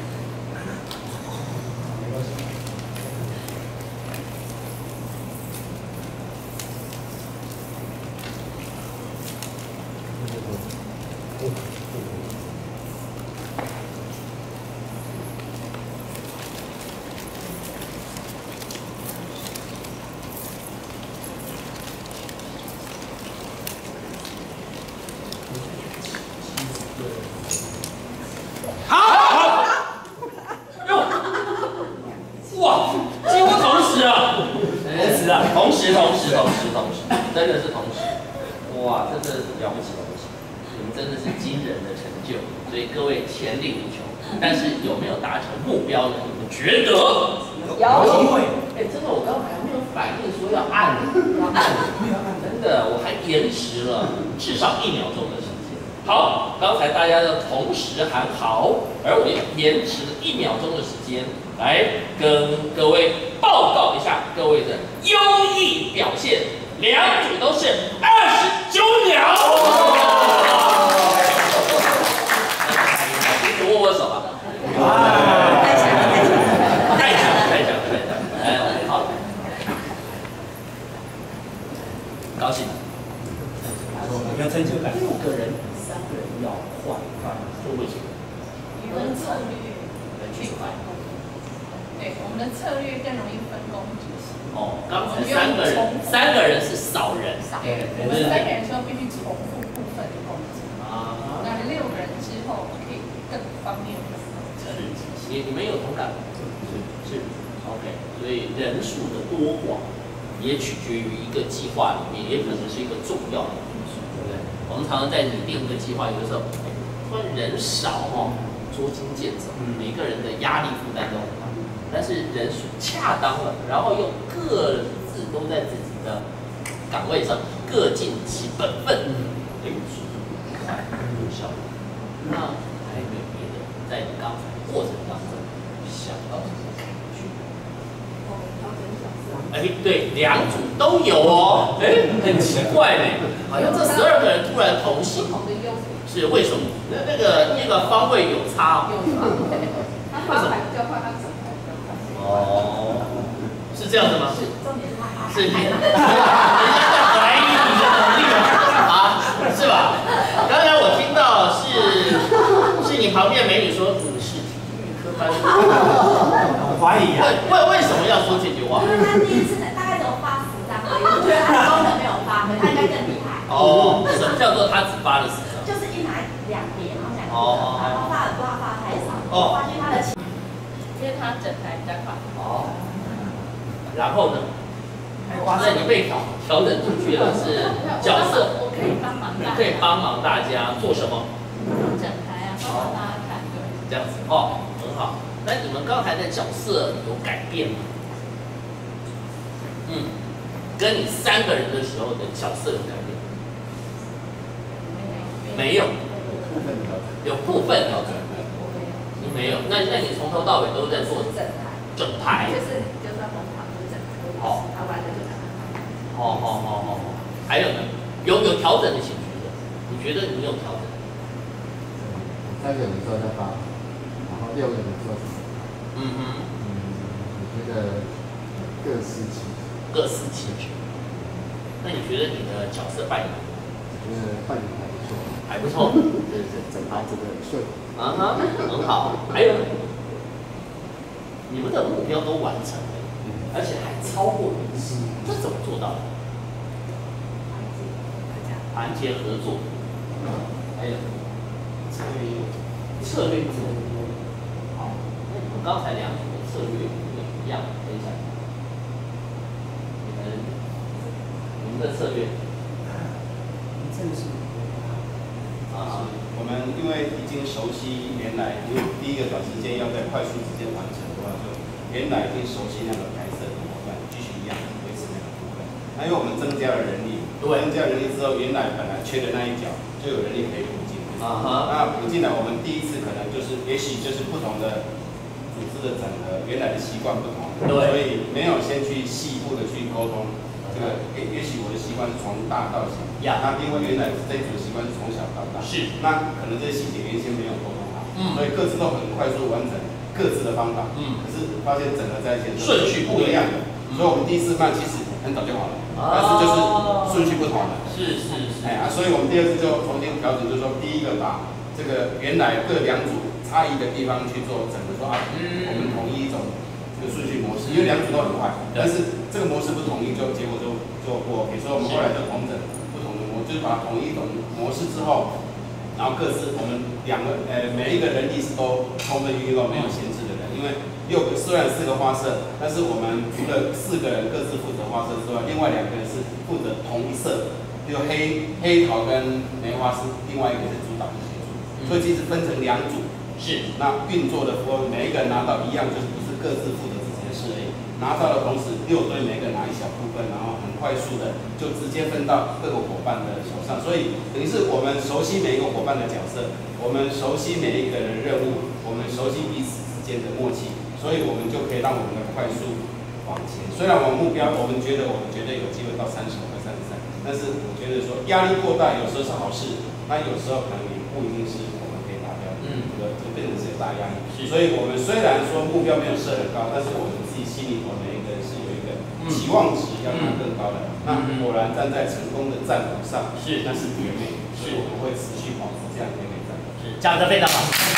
同时，同时，同时，同时，真的是同时，哇，真的是了不起，了不起！你们真的是惊人的成就，所以各位全力以求。但是有没有达成目标呢？你们觉得？ 有机会。 哎，真的，我刚刚还没有反应说要按，要按，真的，我还延迟了至少一秒钟的时间。好，刚才大家的同时喊好，而我也延迟了一秒钟的时间，来跟各位报告一下各位的优异表现，两组都是二十九秒。握握手吧。 太强了，太强了， 太强了，太强了，太强了！哎，好，高兴。 有成就感。 六个人，三个人要换，说为什么？ 我们策略去管控，对，我们的策略更容易分工执行。 哦，刚才三个人，三个人是少人， 对，我们三个人说必须重复部分的工作。 啊， 那六个人之后可以更方便分工。 是，你你们有同感吗？是是 ，OK， 所以人数的多寡也取决于一个计划里面，也可能是一个重要的因素，对不对？我们常常在拟定一个计划，有的时候突然人少哦，捉襟见肘，每个人的压力负担都很大。但是人数恰当了，然后又各自都在自己的岗位上，各尽其本分，对，速度快，有效率。那还有没有别的？在你刚才过程当中想到什么感觉？哎，对，两组都有哦，哎，很奇怪呢，好像这十二个人突然同行，是为什么？那那个那个方位有差哦。 他发牌比较快，他整牌比较快。 哦，是这样的吗？ 是，重点是他发是你，人家在怀疑你的能力啊，是吧？刚才我听到是是你旁边美女说你是体育科班， 我怀疑啊。 为为为什么要说这句话？ 因为他第一次大概只有发十张而已，我觉得他的功能没有发挥，他应该更厉害。 哦，什么叫做他只发了十张？ 就是一拿两叠，然后两个哦然后发耳朵发太少， 哦发现他的因为他整台比较快。 哦，然后呢？那你被调调整出去了是角色， 我可以帮忙大家。 可以帮忙大家做什么？ 整台啊，帮忙大家看，对。 这样子哦，很好。那你们刚才的角色有改变吗？嗯，跟你三个人的时候的角色有改变？没有，有部分调整。你没有。那那你从头到尾都在做整排， 整排？ 就是就算红跑就是整排， 好， 他完了就打。 好好好好好。还有呢？有有调整的请举手。你觉得你有调整？ 三个人做在八，然后六个人做十。 嗯哼。 嗯，我觉得各司其职。 各司其职。那你觉得你的角色扮演？ 我觉得扮演还不错。 还不错。 对对，整排走得很顺。 啊哈，很好。还有呢？你们的目标都完成了，而且还超过预期，这怎么做到的？团结合作。还有策略业务，策略业务。好，那你们刚才两组的策略不一样，等一下。你们你们的策略？ 这个是啊，我们因为已经熟悉原来，因为第一个短时间要在快速之间完成的话，就原来已经熟悉那个拍摄的伙伴，继续一样维持那个部分。那因为我们增加了人力，增加人力之后，原来本来缺的那一角，就有人力可以补进。啊哈。那补进来，我们第一次可能就是，也许就是不同的组织的整合，原来的习惯不同，所以没有先去细部的去沟通。这个也也许我的习惯是从大到小，那因为原来这一组的习惯是从小到大，是，那可能这些细节原先没有沟通好，嗯，所以各自都很快速完成各自的方法，嗯，可是发现整合在一起顺序不一样的，所以我们第四慢其实很早就好了，但是就是顺序不同了，是是是，哎啊，所以我们第二次就重新调整，就是说第一个把这个原来各两组差异的地方去做整合，说啊，我们统一一种这个顺序模式，因为两组都很快，但是这个模式不统一，就结果就就不 OK。所以我们后来就统整不同的模，就是把它统一一种模式之后，然后各自我们两个呃每一个人力是都充分运用到没有闲置的人，因为六个虽然四个花色，但是我们除了四个人各自负责花色之外，另外两个人是负责同一色，就黑黑桃跟梅花是另外一个是主导的协助，所以其实分成两组。是，那运作的时候，每一个人拿到一样，就是不是各自负责自己的事而已。拿到的同时，六队每个人拿一小部分，然后很快速的就直接分到各个伙伴的手上。所以等于是我们熟悉每一个伙伴的角色，我们熟悉每一个人的任务，我们熟悉彼此之间的默契，所以我们就可以让我们的快速往前。虽然我们目标，我们觉得我们绝对有机会到三十或三十三，但是我觉得说压力过大，有时候是好事，那有时候可能也不一定是。嗯，这个这变成是大压力，所以我们虽然说目标没有设很高，但是我们自己心里头每一个人是有一个期望值要拿更高的。嗯、那果然站在成功的战场上，是那是绝美，所以我们会持续保持这样绝美战斗。是，讲得非常好。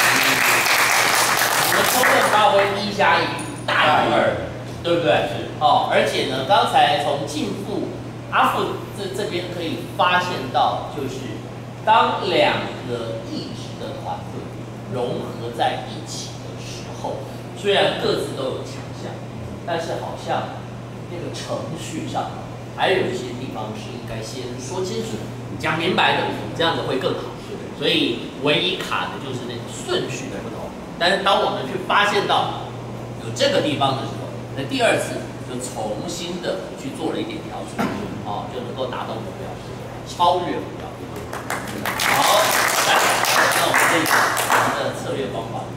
我们充分发挥一加一大于二，对不对？是。哦，而且呢，刚才从进步阿富这这边可以发现到，就是当两个意志的团队融合在一起的时候，虽然各自都有强项，但是好像那个程序上还有一些地方是应该先说清楚、讲明白的，这样子会更好。所以唯一卡的就是那个顺序的不同。但是当我们去发现到有这个地方的时候，那第二次就重新的去做了一点调整，哦，就能够达到目标，超越目标。好，来，那我们这一组我们的策略方法。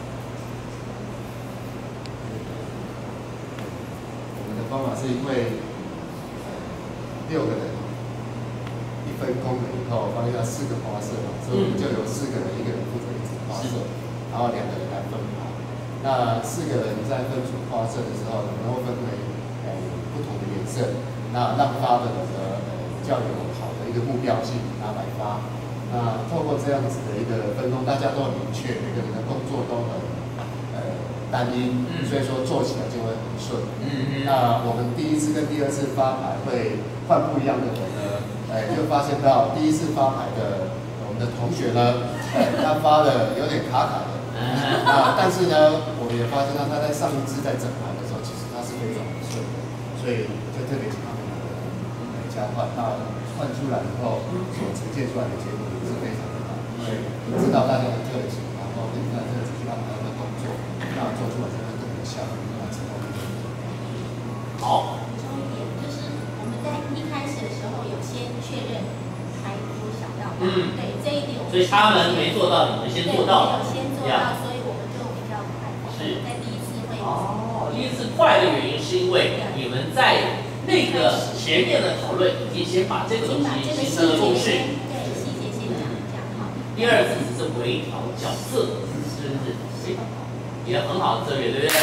我们的方法是因为呃六个人一分工了以后，放下四个花色嘛，所以我们就有四个人，一个人负责一组花色，然后两个人来分派。那四个人在分组花色的时候，能够分为呃不同的颜色，那让发的人呢呃比较有好的一个目标性，拿来发。那透过这样子的一个分工，大家都很明确，每个人的工作都很呃单一，嗯、所以说做起来就会很顺。嗯、那我们第一次跟第二次发牌会换不一样的人呢，哎、呃，就发现到第一次发牌的我们的同学呢，哎、呃，他发的有点卡卡的。啊，但是呢，我们也发现到他在上一次在整牌的时候，其实他是非常不顺的，所以就特别请他们两个人来交换。那换出来以后，所呈现出来的结果也是非常的好，因为知道大家的特性，然后根据他的特质去安排他的工作，那做出来才会更有效，更成功。 好。注意点就是，我们在一开始的时候有先确认牌多小到大，嗯，对这一点我们。 所以他们没做到，你们先做到了。 先做到，所以我们就快的原因，是因为你们在那个前面的讨论已经先把这个东西形成了共识。 对，细节先讲讲好。 第二次只是微调角色，是不是非常好？也很好的策略，对不对？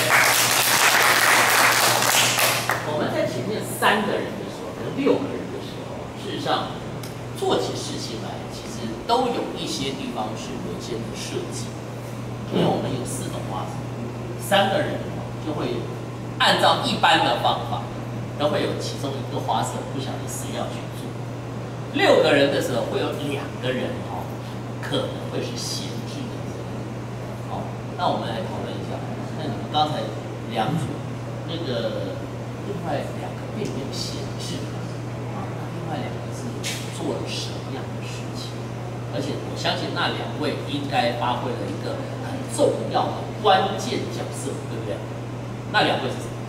我们在前面三个人的时候，跟六个人的时候，事实上做起事情来，其实都有一些地方是原先的设计。因为我们有四种花色，三个人就会按照一般的方法，都会有其中一个花色不晓得谁要去做。六个人的时候，会有两个人哦，可能会是闲置的。好，那我们来讨论一下，那你们刚才两组那个另外两个并没有闲置啊，那另外两个是做了什么样的事情？而且我相信那两位应该发挥了一个很重要的关键角色，对不对？那两位是什么？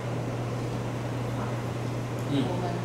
嗯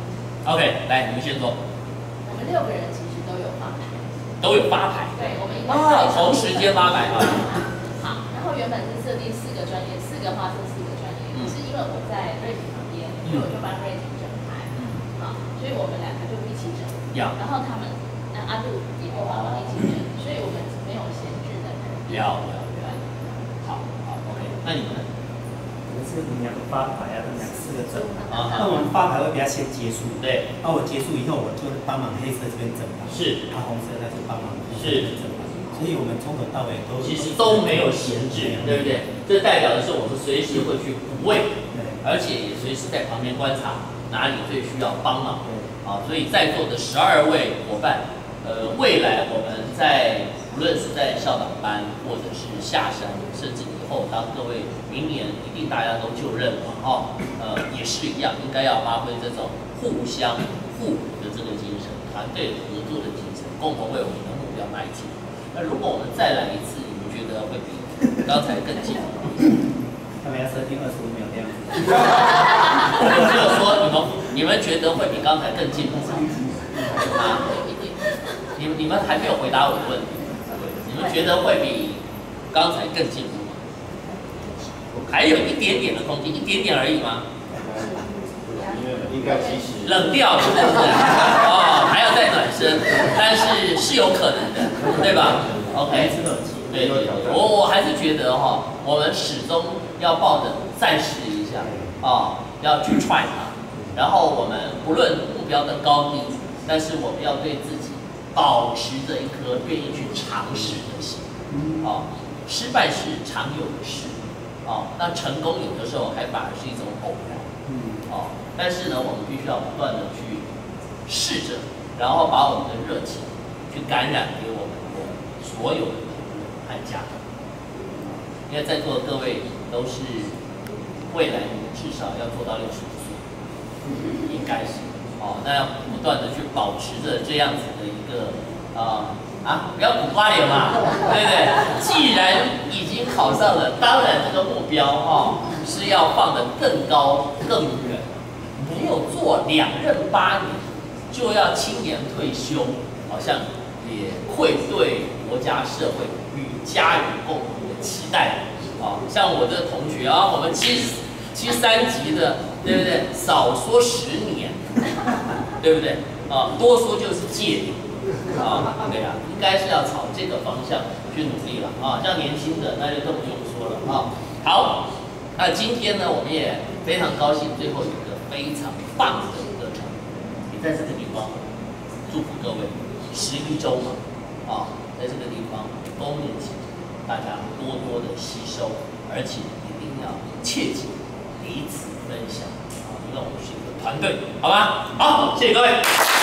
，OK， 来你们先说。 我们六个人其实都有发牌， 都有发牌。 对，我们应该啊，同时间发牌啊。 好，然后原本是设定四个专业，四个花色，四个专业，可是因为我在瑞婷旁边，所以我就帮瑞婷整牌。嗯，好，所以我们两个就一起整。 要。 然后他们，那阿杜也跟帮忙一起整，所以我们没有闲置的人。 要要。对。好，好 ，OK， 那你们呢？ 我们是两个发牌啊，两四个整。 啊。 那我们发牌会比较先结束。 对。 那我结束以后，我就帮忙黑色这边整牌。是。他红色他就帮忙是整牌。所以我们从头到尾都其实都没有闲置，对不对？这代表的是我们随时会去补位，而且也随时在旁边观察哪里最需要帮忙。啊，所以在座的十二位伙伴，呃，未来我们在无论是在校长班，或者是下山，甚至以后当各位明年一定大家都就任了哈，呃，也是一样，应该要发挥这种互相互补的这个精神，团队合作的精神，共同为我们的目标迈进。那如果我们再来一次，你们觉得会比刚才更近吗？ 他们要设定二十五秒这样子。 有没有说你们你们觉得会比刚才更近吗？啊？你们你们还没有回答我的问题。你们觉得会比刚才更进步吗？还有一点点的空间，一点点而已吗？ 应该其实冷掉了，对不对？哦，还要再暖身，但是是有可能的，对吧 ？OK， 对对对，我我还是觉得哈、哦，我们始终要抱着再试一下啊、哦，要去 try 它，然后我们不论目标的高低，但是我们要对自己保持着一颗愿意去尝试的心。哦，失败是常有的事，哦，那成功有的时候还反而是一种偶然。哦，但是呢，我们必须要不断的去试着，然后把我们的热情去感染给我们的所有的同仁和家长。因为在座的各位都是未来你们至少要做到六十五岁，应该是哦，那要不断的去保持着这样子的一个啊、呃、啊，不要苦瓜脸嘛，对不对？既然已经考上了，当然这个目标哦是要放得更高更远。没有做两任八年就要轻言退休，好像也愧对国家社会与家人共同的期待啊！像我这同学啊，我们七七三级的，对不对？少说十年，对不对？啊，多说就是戒律啊，对啊，应该是要朝这个方向去努力了啊！像年轻的那就更不用说了啊。好，那今天呢，我们也非常高兴，最后有一个非常棒的一个成果，也在这个地方祝福各位十一周嘛，啊，在这个地方多练习，大家多多的吸收，而且一定要切记彼此分享啊，因为我们是一个团队，好吧？好，谢谢各位。